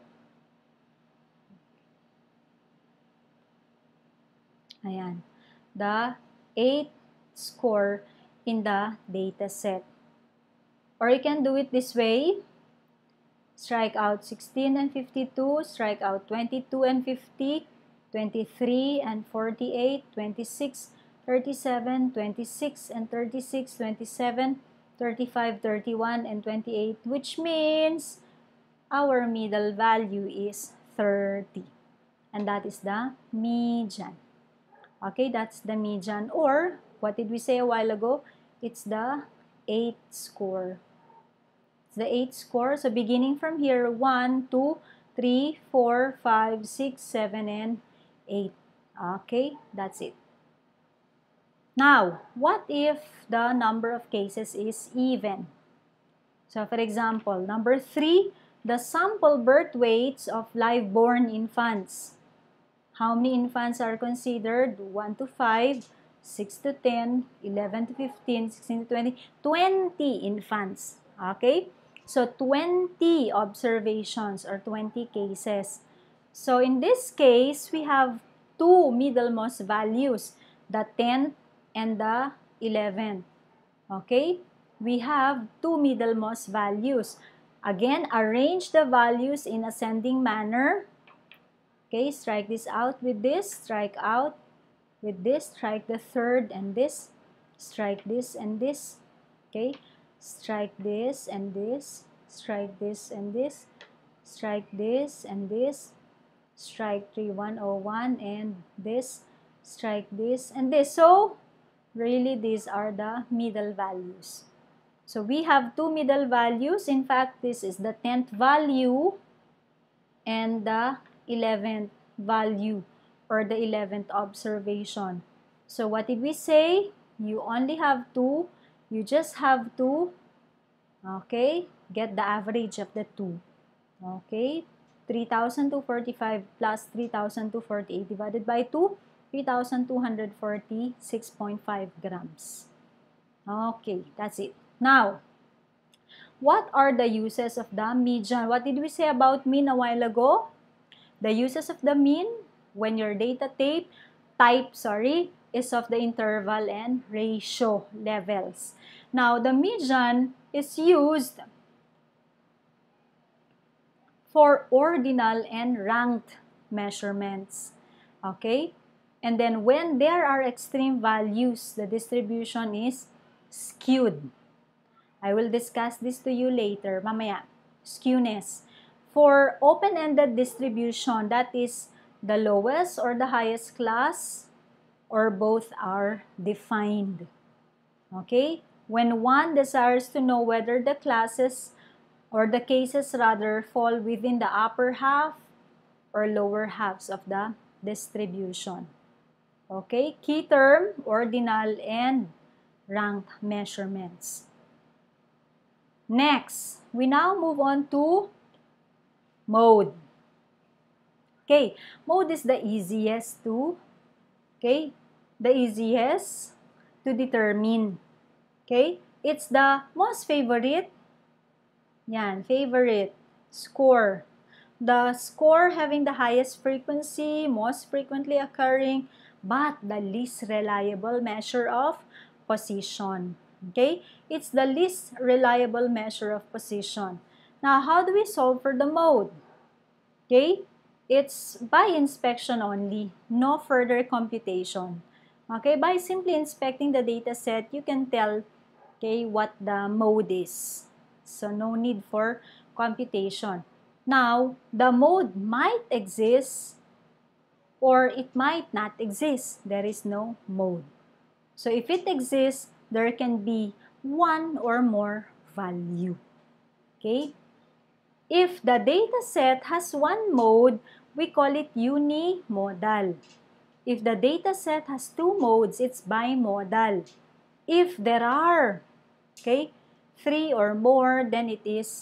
Ayan, the eighth score in the data set. Or you can do it this way. Strike out sixteen and fifty-two, strike out twenty-two and fifty, twenty-three and forty-eight, twenty-six, thirty-seven, twenty-six and thirty-six, twenty-seven, thirty-five, thirty-one, and twenty-eight, which means our middle value is thirty. And that is the median. Okay, that's the median. Or, what did we say a while ago? It's the eighth score. It's the eighth score. So, beginning from here, one, two, three, four, five, six, seven, and eight. Okay, that's it. Now, what if the number of cases is even? So, for example, number three, the sample birth weights of live-born infants. How many infants are considered? one to five, six to ten, eleven to fifteen, sixteen to twenty, twenty infants. Okay? So, twenty observations or twenty cases. So, in this case, we have two middlemost values, the tenth and the eleventh. Okay? We have two middlemost values. Again, arrange the values in ascending manner. Okay, strike this out with this, strike out with this, strike the third and this, strike this and this. Okay, strike this and this, strike this and this, strike this and this, strike three one zero one and this, strike this and this. So, really these are the middle values. So, we have two middle values. In fact, this is the tenth value and the eleventh value or the eleventh observation. So, what did we say? You only have two. You just have to, okay, get the average of the two. Okay, three thousand two hundred forty-five plus three thousand two hundred forty-eight divided by two, three thousand two hundred forty-six point five grams. Okay, that's it. Now, what are the uses of the median? What did we say about mean a while ago? The uses of the mean when your data type, type sorry, is of the interval and ratio levels. Now, the median is used for ordinal and ranked measurements. Okay? And then when there are extreme values, the distribution is skewed. I will discuss this to you later. Mamaya. Skewness. For open-ended distribution, that is the lowest or the highest class, or both are defined. Okay? When one desires to know whether the classes or the cases rather fall within the upper half or lower halves of the distribution. Okay? Key term, ordinal and ranked measurements. Next, we now move on to mode. Okay, mode is the easiest to, okay, the easiest to determine. Okay, it's the most favorite, yan, favorite score. The score having the highest frequency, most frequently occurring, but the least reliable measure of position. Okay, it's the least reliable measure of position. Now, how do we solve for the mode? Okay, it's by inspection only, no further computation. Okay, by simply inspecting the data set, you can tell, okay, what the mode is. So, no need for computation. Now, the mode might exist or it might not exist. There is no mode. So, if it exists, there can be one or more value. Okay? If the data set has one mode, we call it unimodal. If the data set has two modes, it's bimodal. If there are, okay, three or more, then it is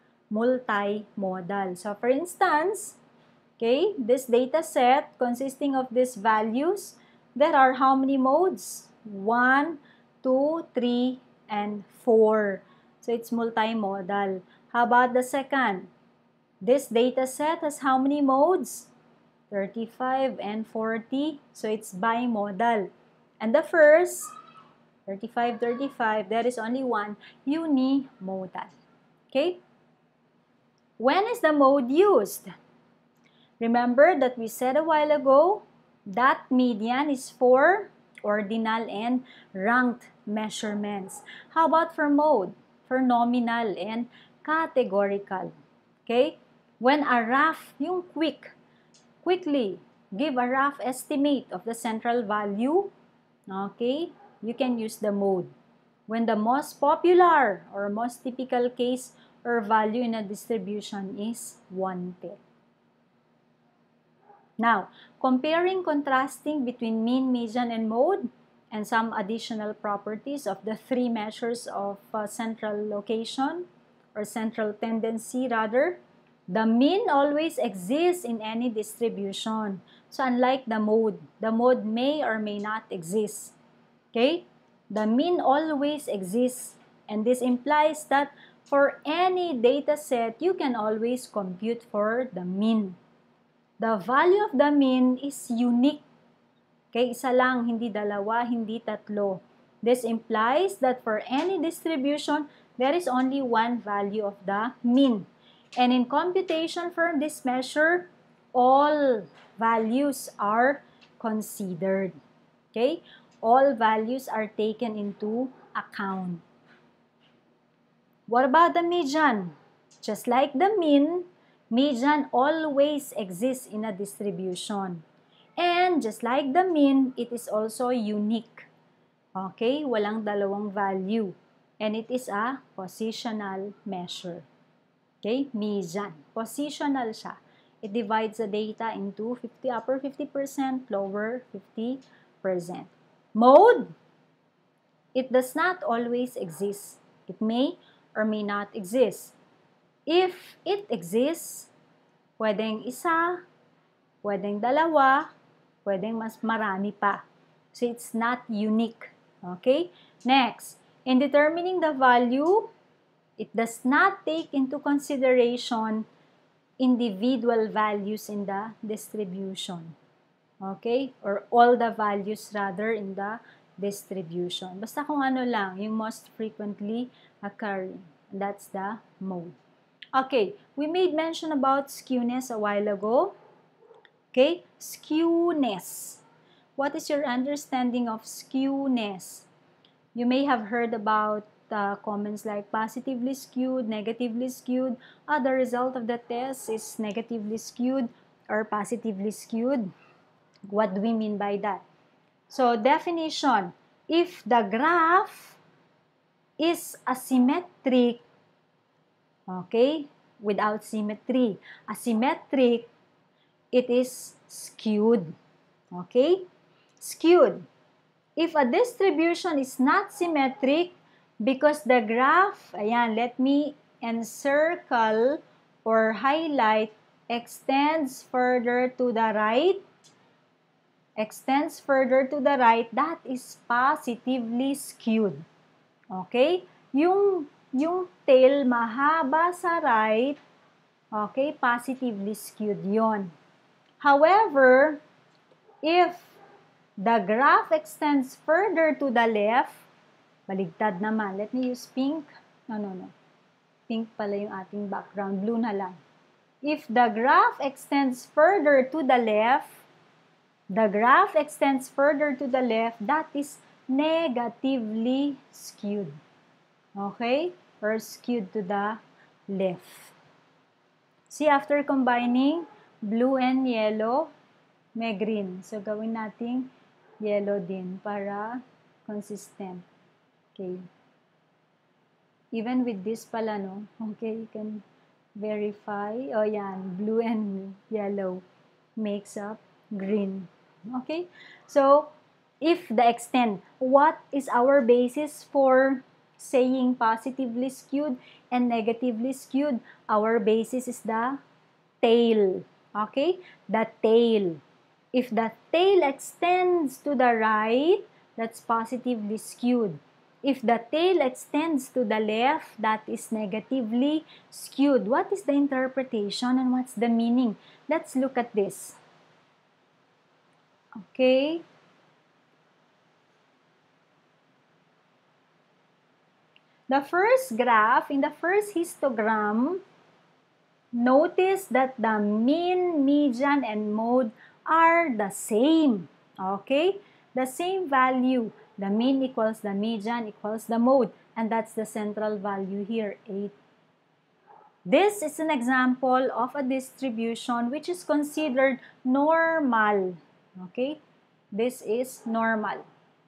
multimodal. So, for instance, okay, this data set consisting of these values, there are how many modes? one, two, three, and four. So, it's multimodal. How about the second? This data set has how many modes? thirty-five and forty. So, it's bimodal. And the first, thirty-five, thirty-five, there is only one, unimodal. Okay? When is the mode used? Remember that we said a while ago that median is for ordinal and ranked measurements. How about for mode? For nominal and categorical. Okay? When a rough, yung quick, quickly give a rough estimate of the central value, okay, you can use the mode. When the most popular or most typical case or value in a distribution is wanted. Now, comparing, contrasting between mean, median, and mode, and some additional properties of the three measures of uh, central location, or central tendency rather. The mean always exists in any distribution. So unlike the mode, the mode may or may not exist. Okay? The mean always exists, and this implies that for any data set, you can always compute for the mean. The value of the mean is unique. Okay, isa lang, hindi dalawa, hindi tatlo. This implies that for any distribution, there is only one value of the mean. And in computation for this measure, all values are considered. Okay? All values are taken into account. What about the median? Just like the mean, median always exists in a distribution. And just like the mean, it is also unique. Okay? Walang dalawang value. And it is a positional measure. Okay? Median. Positional siya. It divides the data into fifty, upper fifty percent, lower fifty percent. Mode, it does not always exist. It may or may not exist. If it exists, pwedeng isa, pwedeng dalawa, pwedeng mas marami pa. So it's not unique. Okay? Next, in determining the value, it does not take into consideration individual values in the distribution. Okay? Or all the values rather in the distribution. Basta kung ano lang, yung most frequently occurring. That's the mode. Okay, we made mention about skewness a while ago. Okay, skewness. What is your understanding of skewness? You may have heard about uh, comments like positively skewed, negatively skewed. Ah, the result of the test is negatively skewed or positively skewed. What do we mean by that? So, definition, if the graph is asymmetric, okay, without symmetry, asymmetric, it is skewed, okay? Skewed. If a distribution is not symmetric, because the graph, ayan, let me encircle or highlight, extends further to the right, extends further to the right, that is positively skewed. Okay? Yung, yung tail mahaba sa right, okay, positively skewed yon. However, if the graph extends further to the left, baligtad naman. Let me use pink. No, no, no. Pink pala yung ating background. Blue na lang. If the graph extends further to the left, the graph extends further to the left, that is negatively skewed. Okay? Or skewed to the left. See, after combining blue and yellow, may green. So, gawin nating yellow din para consistent. Okay. Even with this pala, no? Okay, you can verify. O, yan. Blue and yellow makes up green. Okay? So, if the extent, what is our basis for saying positively skewed and negatively skewed? Our basis is the tail. Okay? The tail. If the tail extends to the right, that's positively skewed. If the tail extends to the left, that is negatively skewed. What is the interpretation and what's the meaning? Let's look at this. Okay. The first graph, in the first histogram, notice that the mean, median, and mode are the same. Okay? The same value. The mean equals the median equals the mode. And that's the central value here, eight. This is an example of a distribution which is considered normal. Okay? This is normal.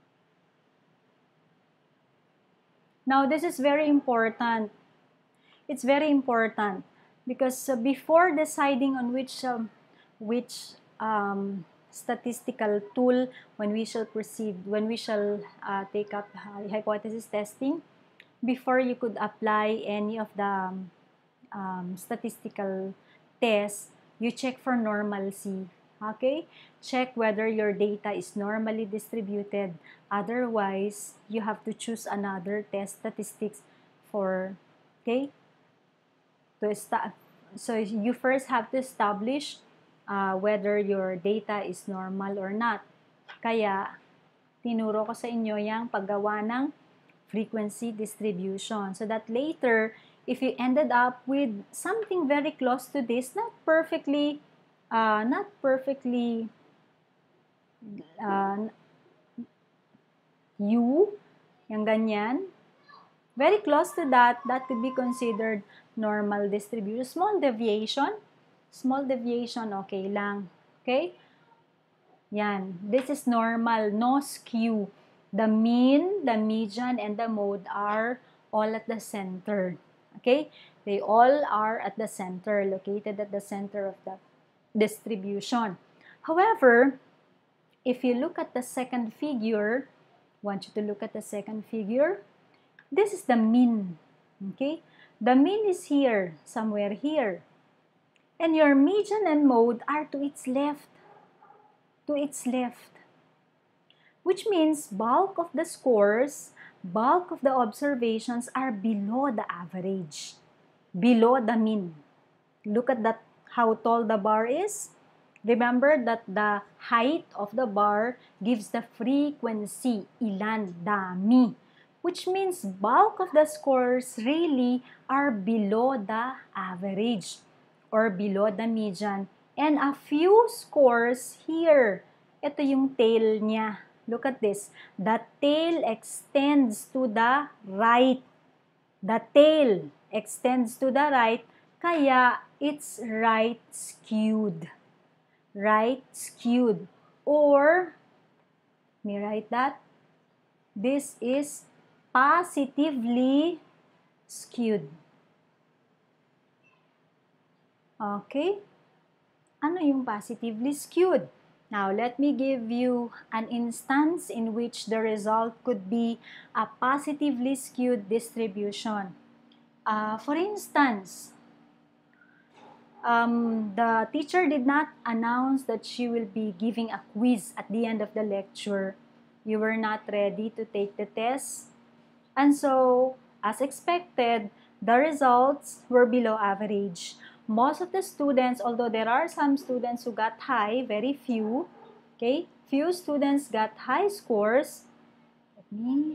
Now, this is very important. It's very important because uh, before deciding on which um, which um, statistical tool when we shall proceed, when we shall uh, take up hypothesis testing. Before you could apply any of the um, statistical tests, you check for normalcy. Okay? Check whether your data is normally distributed. Otherwise, you have to choose another test statistics for, okay? To esta- so you first have to establish uh, whether your data is normal or not. Kaya, tinuro ko sa inyo yung paggawa ng frequency distribution so that later, if you ended up with something very close to this, not perfectly, uh, not perfectly uh, U, yung ganyan, very close to that, that could be considered normal distribution. Small deviation, small deviation, okay lang. Okay? Yan. This is normal, no skew. The mean, the median, and the mode are all at the center. Okay? They all are at the center, located at the center of the distribution. However, if you look at the second figure, I want you to look at the second figure. This is the mean. Okay? The mean is here, somewhere here. And your median and mode are to its left. To its left. Which means bulk of the scores, bulk of the observations are below the average. Below the mean. Look at that, how tall the bar is. Remember that the height of the bar gives the frequency, ilan, dami. Which means bulk of the scores really are below the average or below the median. And a few scores here. Ito yung tail niya. Look at this. The tail extends to the right. The tail extends to the right, kaya it's right skewed. Right skewed. Or, let me write that. This is positively skewed. Okay? Ano yung positively skewed? Now, let me give you an instance in which the result could be a positively skewed distribution. Uh, for instance, um, the teacher did not announce that she will be giving a quiz at the end of the lecture. You were not ready to take the test. And so, as expected, the results were below average. Most of the students, although there are some students who got high, very few, okay, few students got high scores. Let me,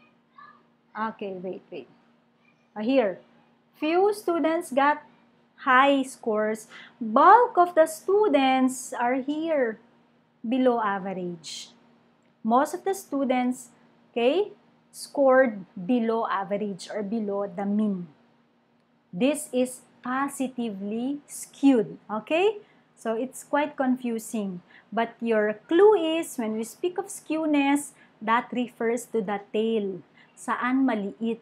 okay, wait, wait. Uh, here, few students got high scores. Bulk of the students are here, below average. Most of the students, okay, scored below average or below the mean. This is positively skewed, okay? So it's quite confusing. But your clue is, when we speak of skewness, that refers to the tail. Saan maliit?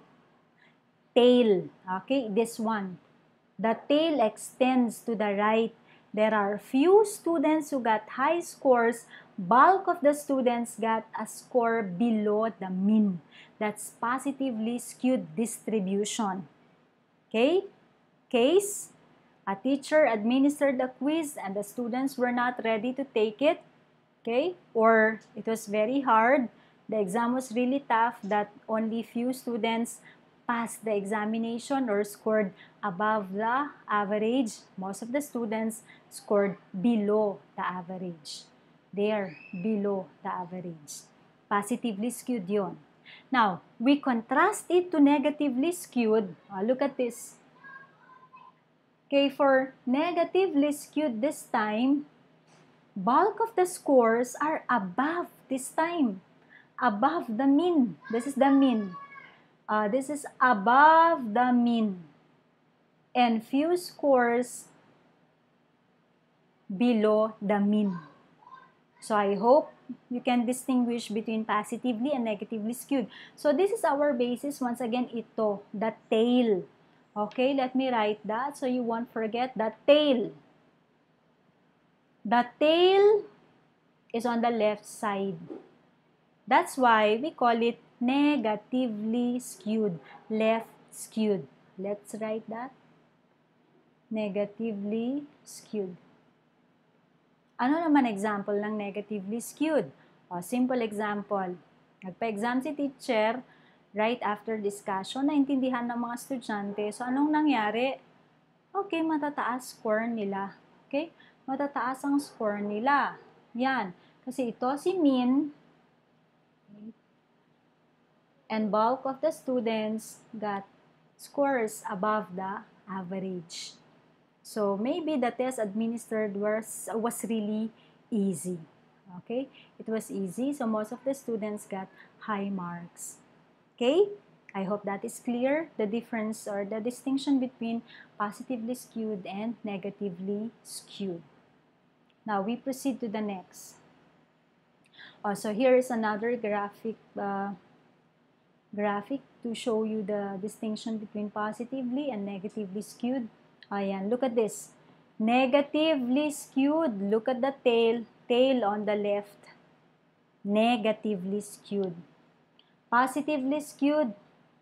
Tail, okay? This one. The tail extends to the right. There are few students who got high scores. Bulk of the students got a score below the mean. That's positively skewed distribution. Okay? Case, a teacher administered the quiz and the students were not ready to take it. Okay? Or it was very hard. The exam was really tough that only few students passed the examination or scored above the average. Most of the students scored below the average. There, below the average. Positively skewed yun. Now, we contrast it to negatively skewed. Uh, look at this. Okay, for negatively skewed this time, bulk of the scores are above this time. Above the mean. This is the mean. Uh, this is above the mean. And few scores below the mean. So I hope you can distinguish between positively and negatively skewed. So this is our basis. Once again, ito, the tail. Okay, let me write that so you won't forget the tail. The tail is on the left side. That's why we call it negatively skewed, left skewed. Let's write that. Negatively skewed. Ano naman example ng negatively skewed? O, simple example. Nagpa-exam si teacher, right after discussion, naintindihan ng mga estudyante. So, anong nangyari? Okay, matataas score nila. Okay? Matataas ang score nila. Yan. Kasi ito si mean, and bulk of the students got scores above the average. So maybe the test administered was, was really easy. Okay? It was easy, so most of the students got high marks. Okay? I hope that is clear, the difference or the distinction between positively skewed and negatively skewed. Now we proceed to the next. Oh, so here is another graphic uh, graphic to show you the distinction between positively and negatively skewed. Ayan, look at this. Negatively skewed. Look at the tail. Tail on the left. Negatively skewed. Positively skewed.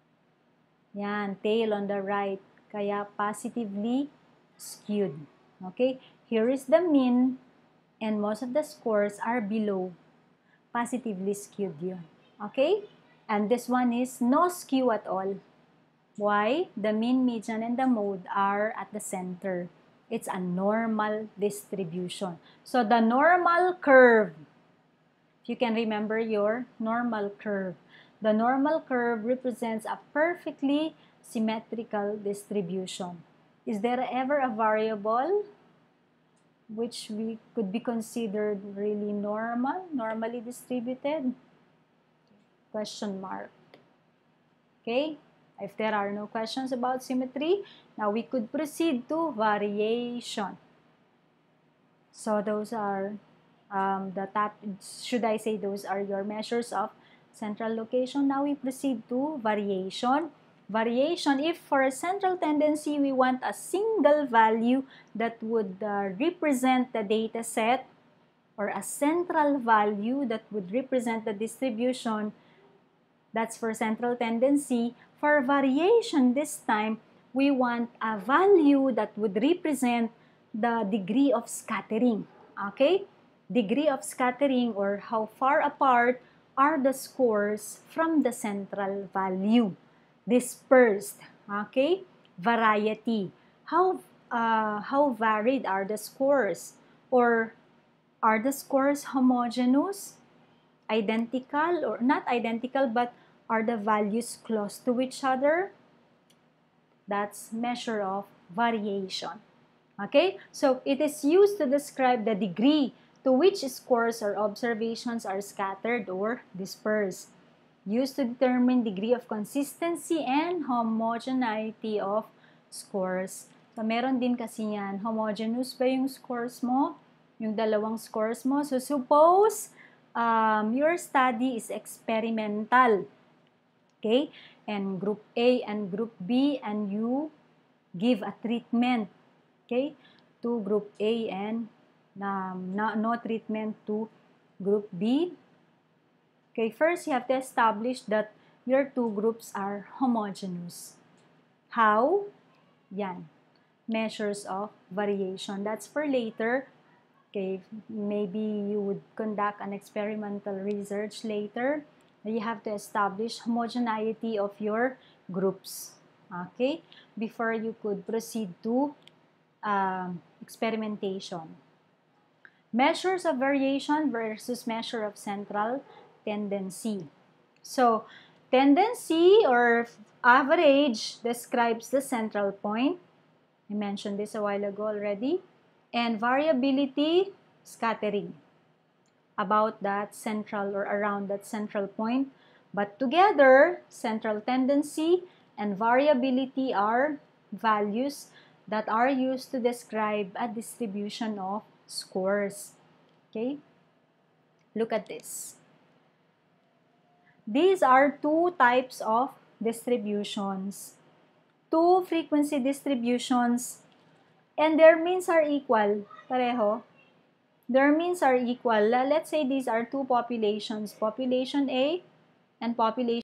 Yan, tail on the right. Kaya positively skewed. Okay? Here is the mean and most of the scores are below. Positively skewed yun. Okay? And this one is no skew at all. Why? The mean, median, and the mode are at the center. It's a normal distribution. So the normal curve, if you can remember your normal curve, the normal curve represents a perfectly symmetrical distribution. Is there ever a variable which we could be considered really normal, normally distributed? Question mark. Okay? If there are no questions about symmetry, now we could proceed to variation. So those are um, the top, should I say those are your measures of central location. Now we proceed to variation. Variation, if for a central tendency, we want a single value that would uh, represent the data set, or a central value that would represent the distribution, that's for central tendency. For variation this time, we want a value that would represent the degree of scattering. Okay? Degree of scattering, or how far apart are the scores from the central value. Dispersed. Okay? Variety. How, uh, how varied are the scores? Or are the scores homogeneous? Identical, or not identical, but are the values close to each other? That's measure of variation. Okay, so it is used to describe the degree to which scores or observations are scattered or dispersed. Used to determine degree of consistency and homogeneity of scores. So meron din kasi yan, homogeneous ba yung scores mo? Yung dalawang scores mo? So suppose Um, your study is experimental, okay, and group A and group B, and you give a treatment, okay, to group A and um, no, no treatment to group B. Okay, first you have to establish that your two groups are homogeneous. How? Yan, measures of variation. That's for later. Okay, maybe you would conduct an experimental research later. You have to establish homogeneity of your groups, okay, before you could proceed to um, experimentation. Measures of variation versus measure of central tendency. So, tendency or average describes the central point. I mentioned this a while ago already. And variability, scattering, about that central or around that central point. But together, central tendency and variability are values that are used to describe a distribution of scores. Okay? Look at this. These are two types of distributions. Two frequency distributions, and their means are equal. Pareho. their means are equal. Let's say these are two populations, population A and population